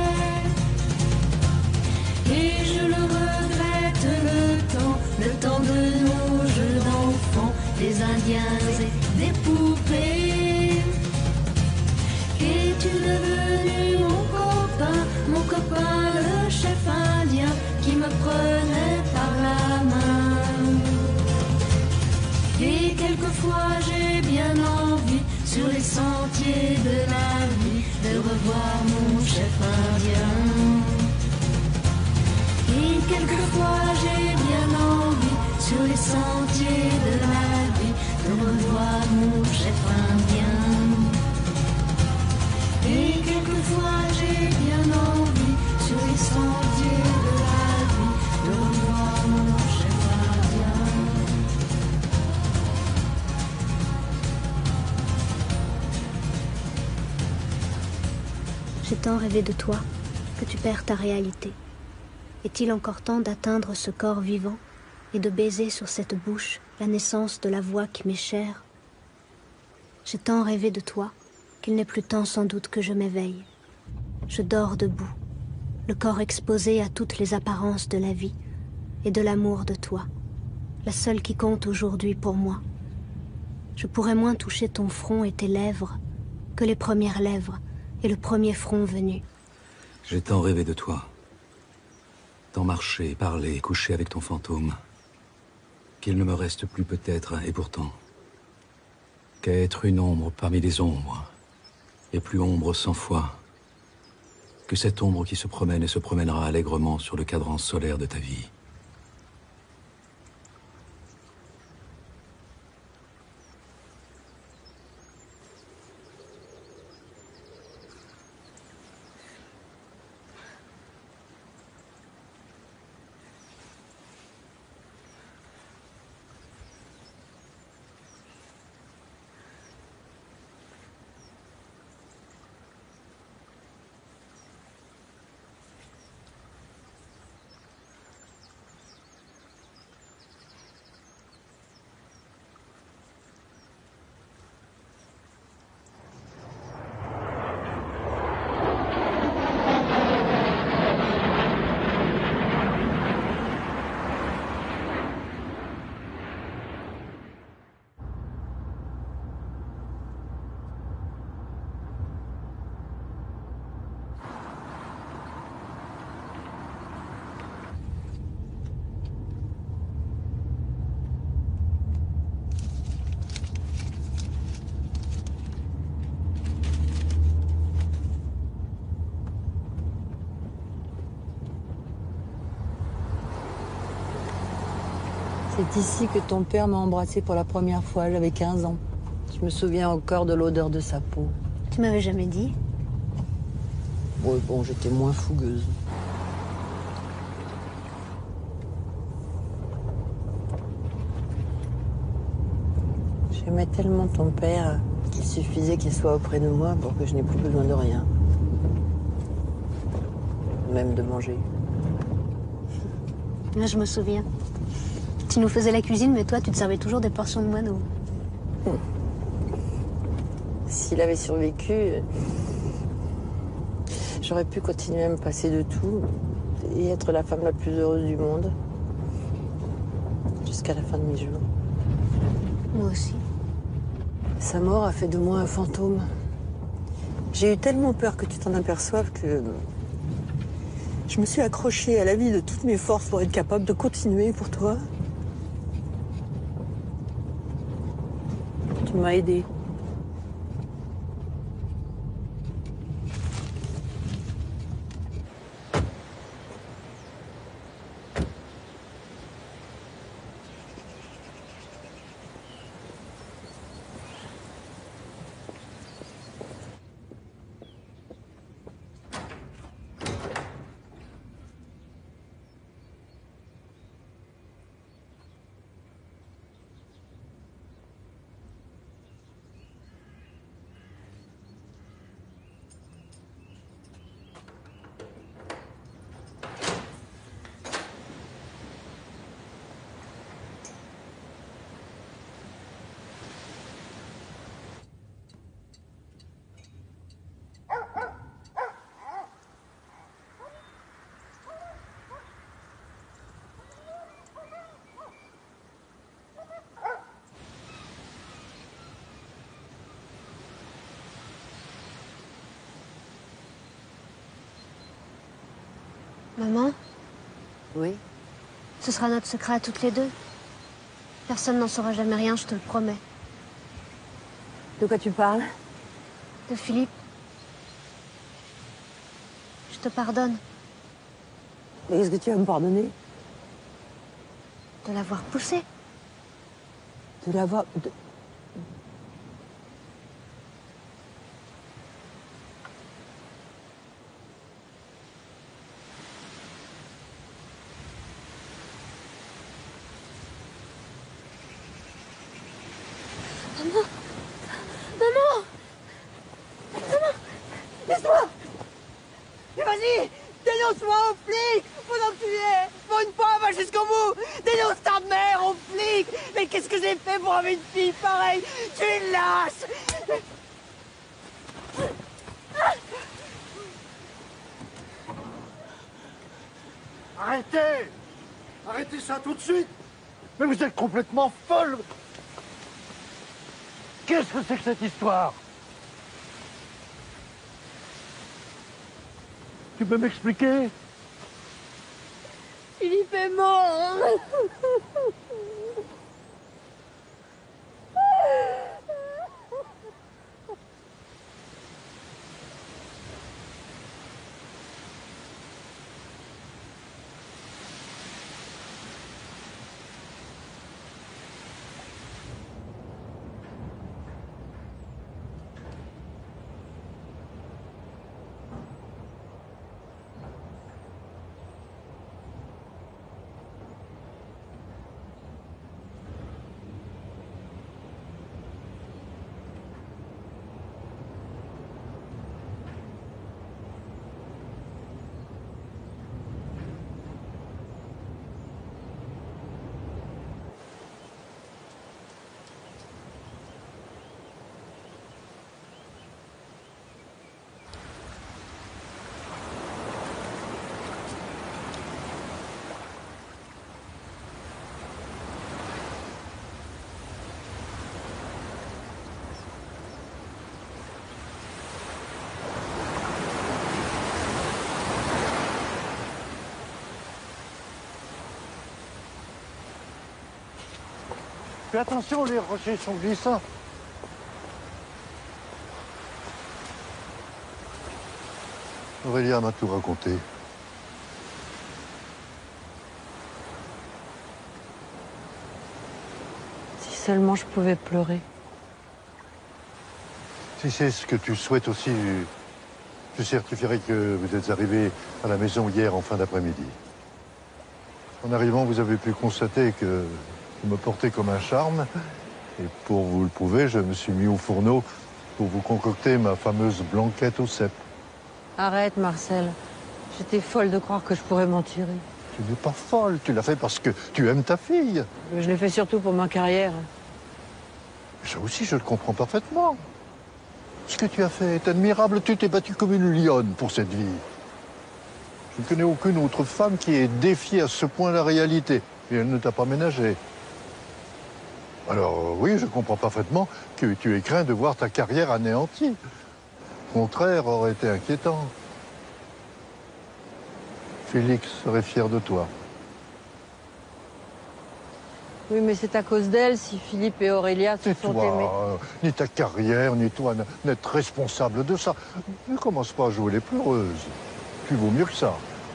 L: quelquefois j'ai bien envie, sur les sentiers de la vie, de revoir mon chef indien. Et quelquefois j'ai bien envie, sur les sentiers de la vie, de revoir mon chef indien. Et quelquefois j'ai bien envie, sur les sentiers de la vie, de revoir mon chef indien.
C: J'ai tant rêvé de toi que tu perds ta réalité. Est-il encore temps d'atteindre ce corps vivant et de baiser sur cette bouche la naissance de la voix qui m'est chère? J'ai tant rêvé de toi qu'il n'est plus temps sans doute que je m'éveille. Je dors debout, le corps exposé à toutes les apparences de la vie et de l'amour de toi, la seule qui compte aujourd'hui pour moi. Je pourrais moins toucher ton front et tes lèvres que les premières lèvres et le premier front venu.
D: J'ai tant rêvé de toi. Tant marché, parler, coucher avec ton fantôme, qu'il ne me reste plus peut-être, et pourtant, qu'à être une ombre parmi les ombres, et plus ombre cent fois, que cette ombre qui se promène et se promènera allègrement sur le cadran solaire de ta vie.
H: C'est ici que ton père m'a embrassée pour la première fois, j'avais quinze ans. Je me souviens encore de l'odeur de sa peau.
C: Tu m'avais jamais dit?
H: Ouais, bon, j'étais moins fougueuse. J'aimais tellement ton père qu'il suffisait qu'il soit auprès de moi pour que je n'ai plus besoin de rien. Même de manger.
C: Moi, je me souviens. Tu nous faisais la cuisine, mais toi, tu te servais toujours des portions de moineaux.
H: Hum. S'il avait survécu, j'aurais pu continuer à me passer de tout et être la femme la plus heureuse du monde. Jusqu'à la fin de mes jours.
C: Moi aussi.
H: Sa mort a fait de moi un fantôme. J'ai eu tellement peur que tu t'en aperçoives que je me suis accrochée à la vie de toutes mes forces pour être capable de continuer pour toi. Tu m'as aidée.
C: Maman?
H: Oui?
C: Ce sera notre secret à toutes les deux. Personne n'en saura jamais rien, je te le promets.
H: De quoi tu parles?
C: De Philippe. Je te pardonne
H: Mais qu'est-ce que tu vas me pardonner?
C: de l'avoir poussé.
H: De l'avoir... De...
C: Maman! Maman! Maman!
M: Laisse-moi! Et vas-y! Dénonce-moi aux flics! Pendant que tu y es! Pour une fois, va jusqu'au bout! Dénonce ta mère aux flics! Mais qu'est-ce que j'ai fait pour avoir une fille pareille? Tu es une lâche!
N: Arrêtez! Arrêtez ça tout de suite! Mais vous êtes complètement folle! Qu'est-ce que c'est que cette histoire? Tu peux m'expliquer?
C: Philippe est mort.
N: Fais attention, les rochers sont glissants. Aurélia m'a tout raconté.
H: Si seulement je pouvais pleurer.
N: Si c'est ce que tu souhaites aussi, je certifierai que vous êtes arrivé à la maison hier en fin d'après-midi. En arrivant, vous avez pu constater que vous me portez comme un charme. Et pour vous le prouver, je me suis mis au fourneau pour vous concocter ma fameuse blanquette au cèpe.
H: Arrête, Marcel. J'étais folle de croire que je pourrais m'en tirer.
N: Tu n'es pas folle, tu l'as fait parce que tu aimes ta fille.
H: Je l'ai fait surtout pour ma carrière.
N: Ça aussi, je le comprends parfaitement. Ce que tu as fait est admirable. Tu t'es battue comme une lionne pour cette vie. Je ne connais aucune autre femme qui ait défié à ce point la réalité. Et elle ne t'a pas ménagé. Alors oui, je comprends parfaitement que tu aies craint de voir ta carrière anéantie. Le contraire aurait été inquiétant. Félix serait fier de toi.
H: Oui, mais c'est à cause d'elle si Philippe et Aurélia se sont
N: toi,
H: aimés.
N: euh, ni ta carrière, ni toi n'êtes responsable de ça. Ne commence pas à jouer les pleureuses. Tu vaux mieux que ça.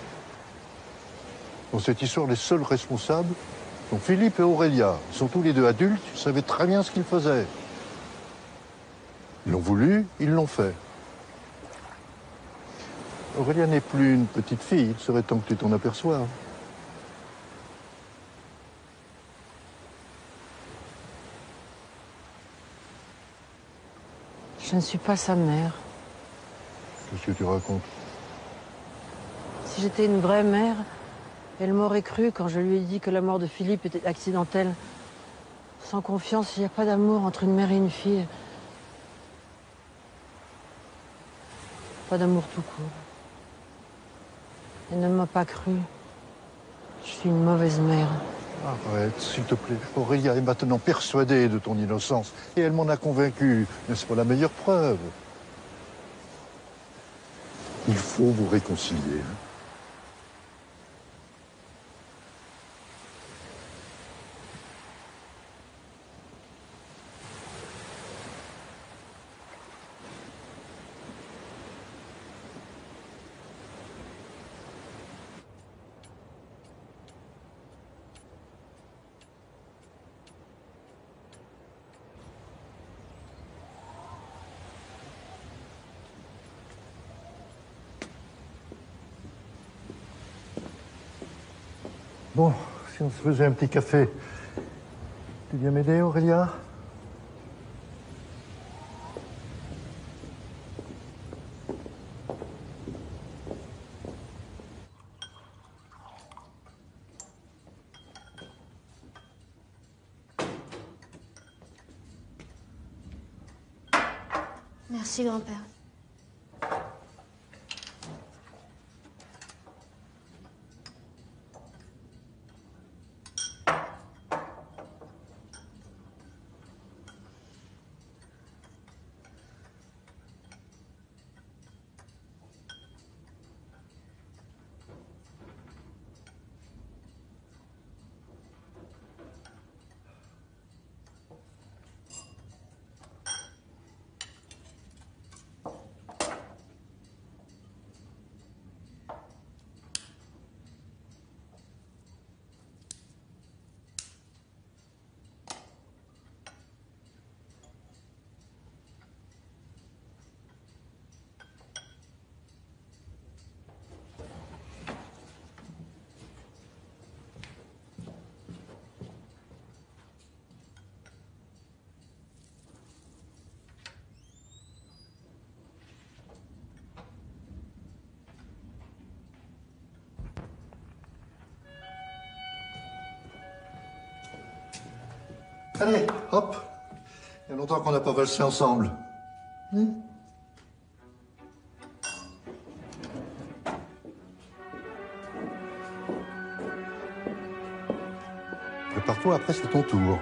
N: Dans cette histoire, les seuls responsables sont Philippe et Aurélia. Ils sont tous les deux adultes, ils savaient très bien ce qu'ils faisaient. Ils l'ont voulu, ils l'ont fait. Aurélia n'est plus une petite fille, il serait temps que tu t'en aperçoives.
H: Je ne suis pas sa mère.
N: Qu'est-ce que tu racontes?
H: Si j'étais une vraie mère, elle m'aurait cru quand je lui ai dit que la mort de Philippe était accidentelle. Sans confiance, il n'y a pas d'amour entre une mère et une fille. Pas d'amour tout court. Elle ne m'a pas cru. Je suis une mauvaise mère.
N: Arrête, s'il te plaît. Aurélia est maintenant persuadée de ton innocence. Et elle m'en a convaincu. N'est-ce pas la meilleure preuve? Il faut vous réconcilier. Hein. Bon, si on se faisait un petit café, tu viens m'aider, Aurélia?
C: Merci, grand-père.
N: Allez, hop. Il y a longtemps qu'on n'a pas valsé ensemble. Hmm? Prépare-toi, après c'est ton tour.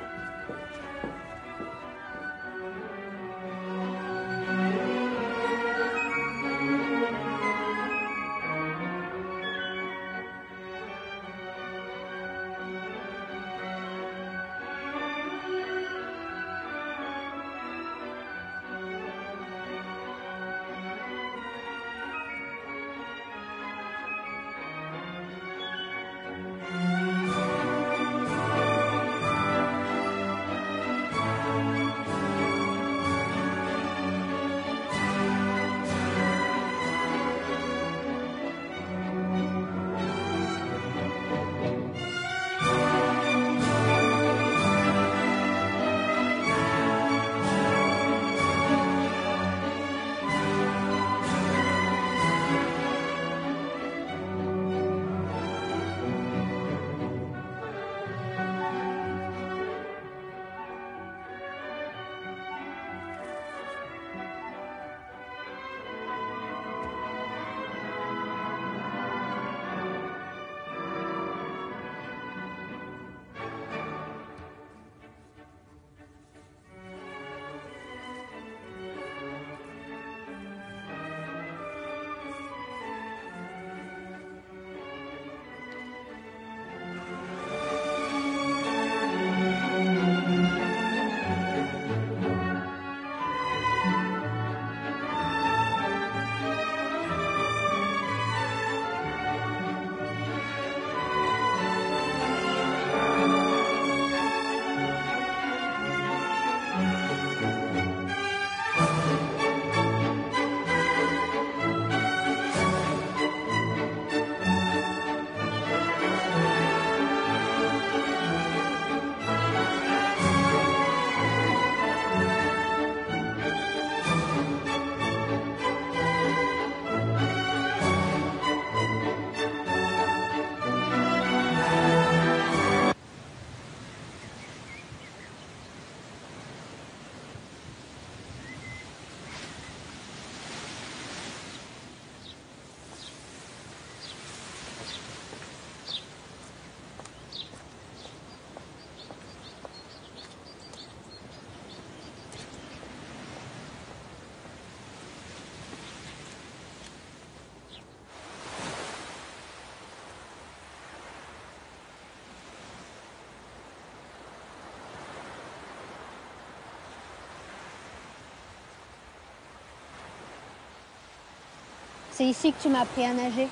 C: C'est ici que tu m'as appris à nager.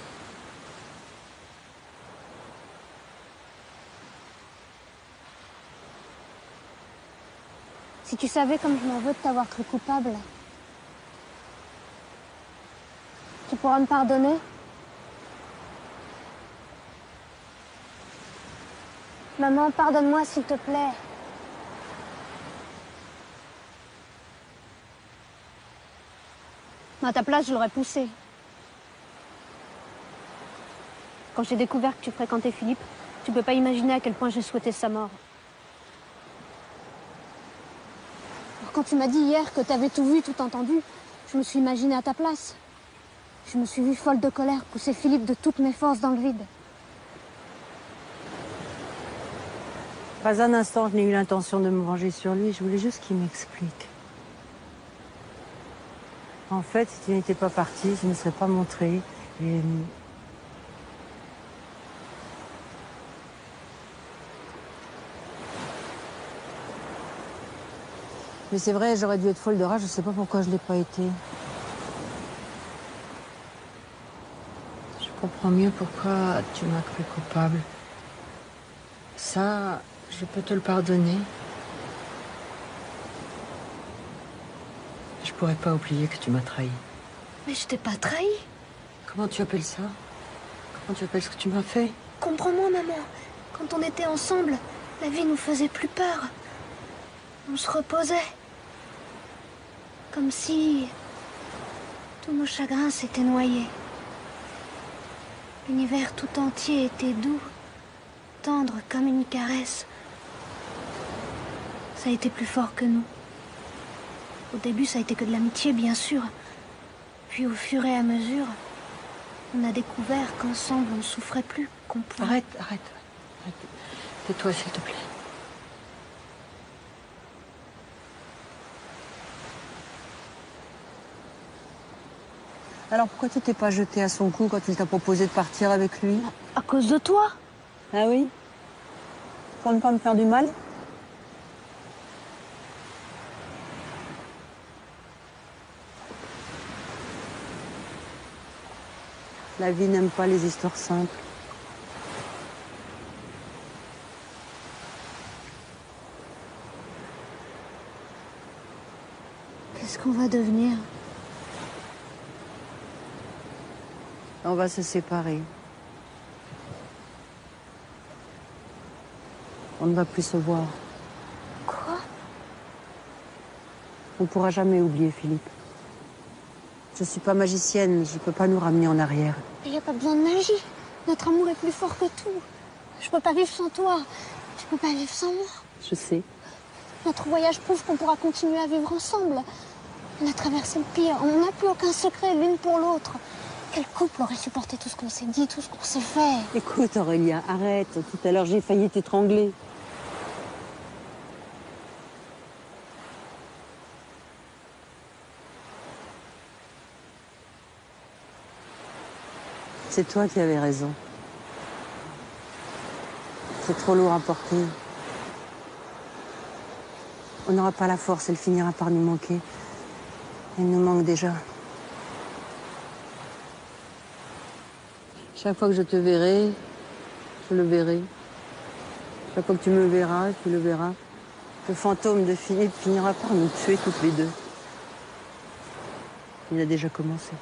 C: Si tu savais comme je m'en veux de t'avoir cru coupable, tu pourras me pardonner? Maman, pardonne-moi s'il te plaît. À ta place, je l'aurais poussé. Quand j'ai découvert que tu fréquentais Philippe, tu peux pas imaginer à quel point j'ai souhaité sa mort. Alors, quand tu m'as dit hier que t'avais tout vu, tout entendu, je me suis imaginée à ta place. Je me suis vue folle de colère, pousser Philippe de toutes mes forces dans le vide.
F: Pas un instant, je n'ai eu l'intention de me venger sur lui. Je voulais juste qu'il m'explique. En fait, si tu n'étais pas parti, je ne serais pas montré. Et... Mais c'est vrai, j'aurais dû être folle de rage. Je ne sais pas pourquoi je ne l'ai pas été. Je comprends mieux pourquoi tu m'as cru coupable. Ça, je peux te le pardonner. Je pourrais pas oublier que tu m'as trahi.
C: Mais je t'ai pas trahi.
F: Comment tu appelles ça? Comment tu appelles ce que tu m'as fait?
C: Comprends-moi, maman. Quand on était ensemble, la vie nous faisait plus peur. On se reposait. Comme si tous nos chagrins s'étaient noyés. L'univers tout entier était doux, tendre comme une caresse. Ça a été plus fort que nous. Au début, ça a été que de l'amitié, bien sûr. Puis au fur et à mesure, on a découvert qu'ensemble, on ne souffrait plus, qu'on pouvait...
F: Arrête, arrête, arrête. Tais-toi, s'il te plaît. Alors pourquoi tu t'es pas jeté à son cou quand il t'a proposé de partir avec lui?
C: À cause de toi.
F: Ah oui? Pour ne pas me faire du mal? La vie n'aime pas les histoires simples.
C: Qu'est-ce qu'on va devenir?
F: On va se séparer. On ne va plus se voir.
C: Quoi?
F: On ne pourra jamais oublier Philippe. Je suis pas magicienne, je peux pas nous ramener en arrière.
C: Il n'y a pas besoin de magie. Notre amour est plus fort que tout. Je peux pas vivre sans toi. Tu peux pas vivre sans moi.
F: Je sais.
C: Notre voyage prouve qu'on pourra continuer à vivre ensemble. On a traversé le pire. On n'a plus aucun secret l'une pour l'autre. Quel couple aurait supporté tout ce qu'on s'est dit, tout ce qu'on s'est fait?
F: Écoute, Aurélia, arrête. Tout à l'heure, j'ai failli t'étrangler. C'est toi qui avais raison. C'est trop lourd à porter. On n'aura pas la force, elle finira par nous manquer. Elle nous manque déjà. Chaque fois que je te verrai, je le verrai. Chaque fois que tu me verras, tu le verras. Le fantôme de Philippe finira par nous tuer toutes les deux. Il a déjà commencé.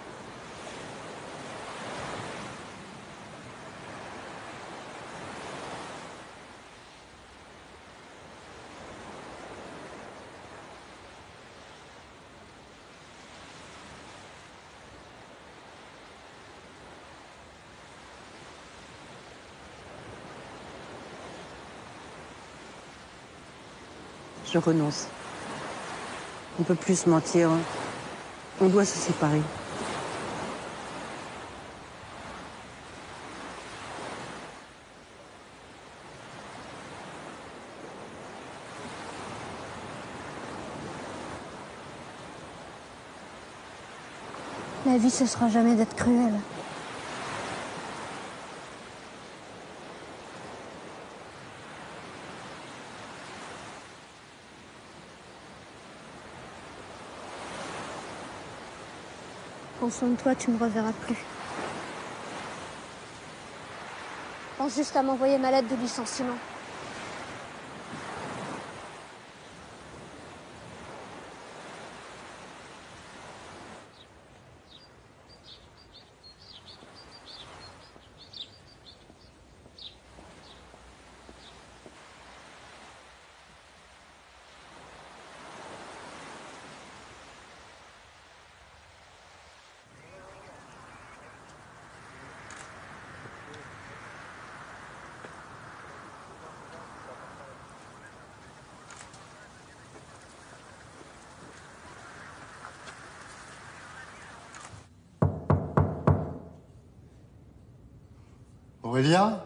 F: Je renonce. On ne peut plus se mentir. On doit se séparer.
C: La vie, ce sera jamais d'être cruelle. Prends soin de toi, tu me reverras plus. Pense juste à m'envoyer ma lettre de licenciement.
N: Aurélia?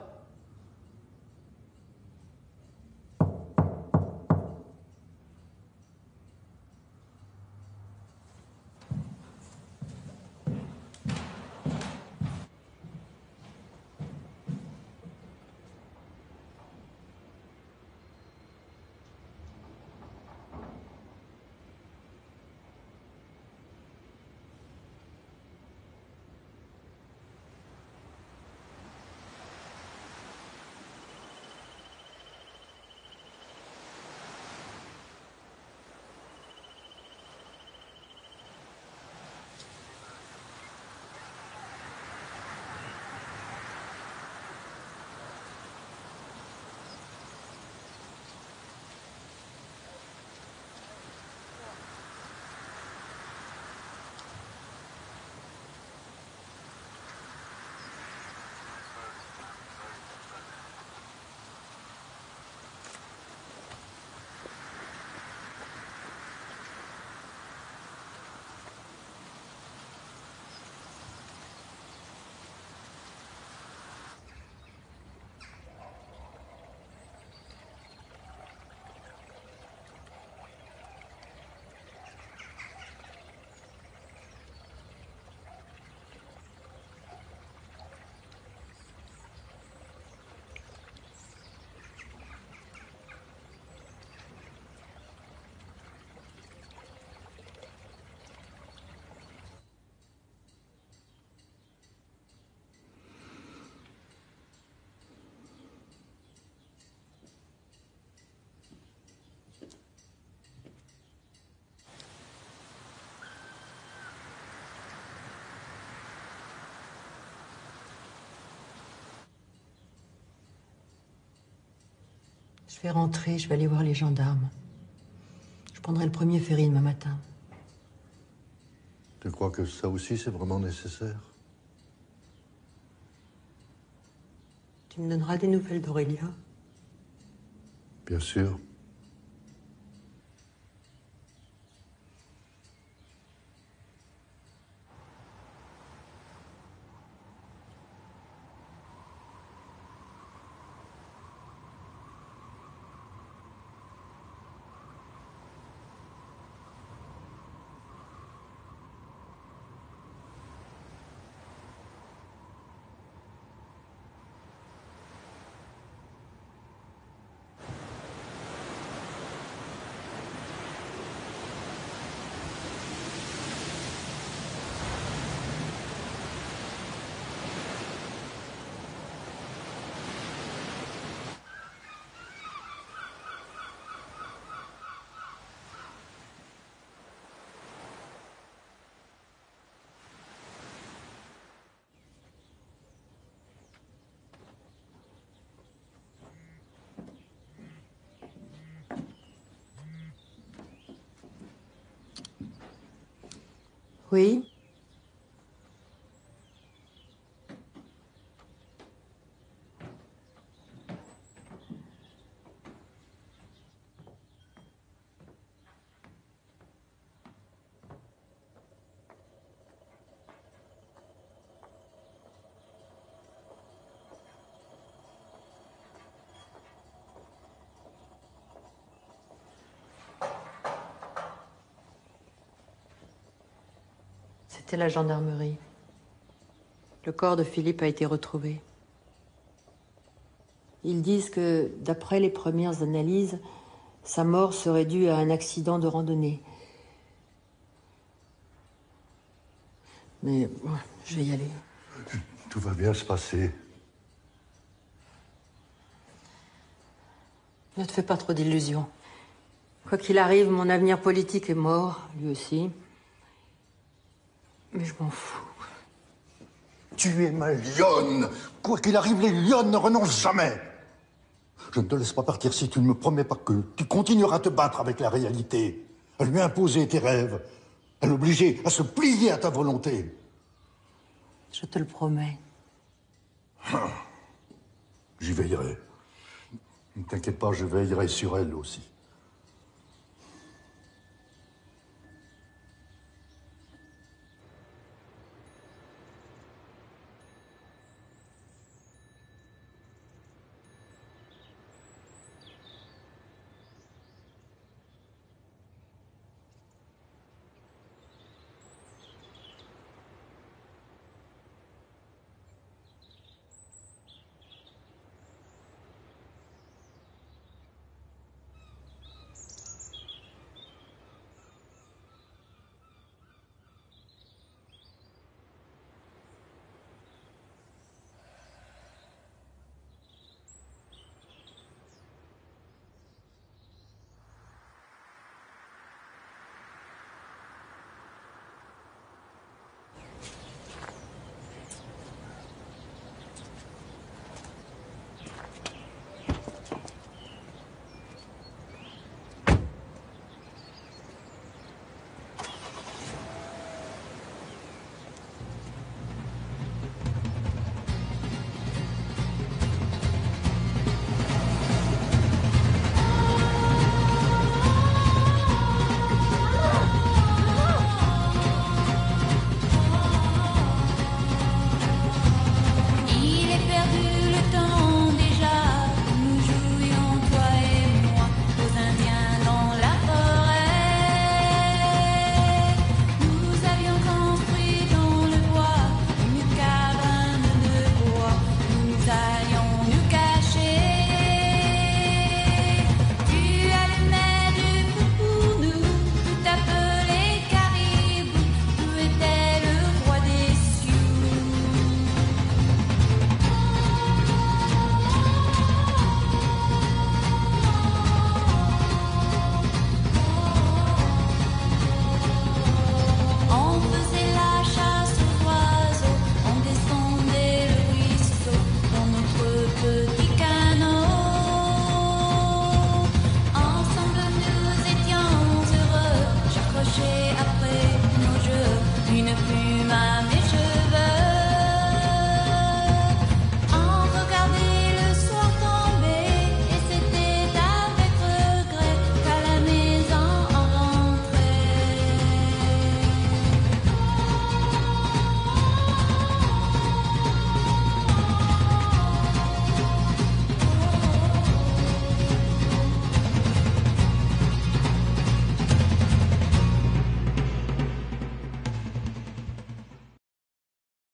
G: Je vais rentrer, je vais aller voir les gendarmes. Je prendrai le premier ferry demain matin.
N: Tu crois que ça aussi, c'est vraiment nécessaire?
G: Tu me donneras des nouvelles d'Aurélia?
N: Bien sûr.
G: Oui? C'était la gendarmerie. Le corps de Philippe a été retrouvé. Ils disent que, d'après les premières analyses, sa mort serait due à un accident de randonnée. Mais ouais, je vais y aller.
N: Tout va bien se passer.
G: Ne te fais pas trop d'illusions. Quoi qu'il arrive, mon avenir politique est mort, lui aussi. Mais je m'en fous.
N: Tu es ma lionne. Quoi qu'il arrive, les lionnes ne renoncent jamais. Je ne te laisse pas partir si tu ne me promets pas que tu continueras à te battre avec la réalité, à lui imposer tes rêves, à l'obliger à se plier à ta volonté.
G: Je te le promets.
N: J'y veillerai. Ne t'inquiète pas, je veillerai sur elle aussi.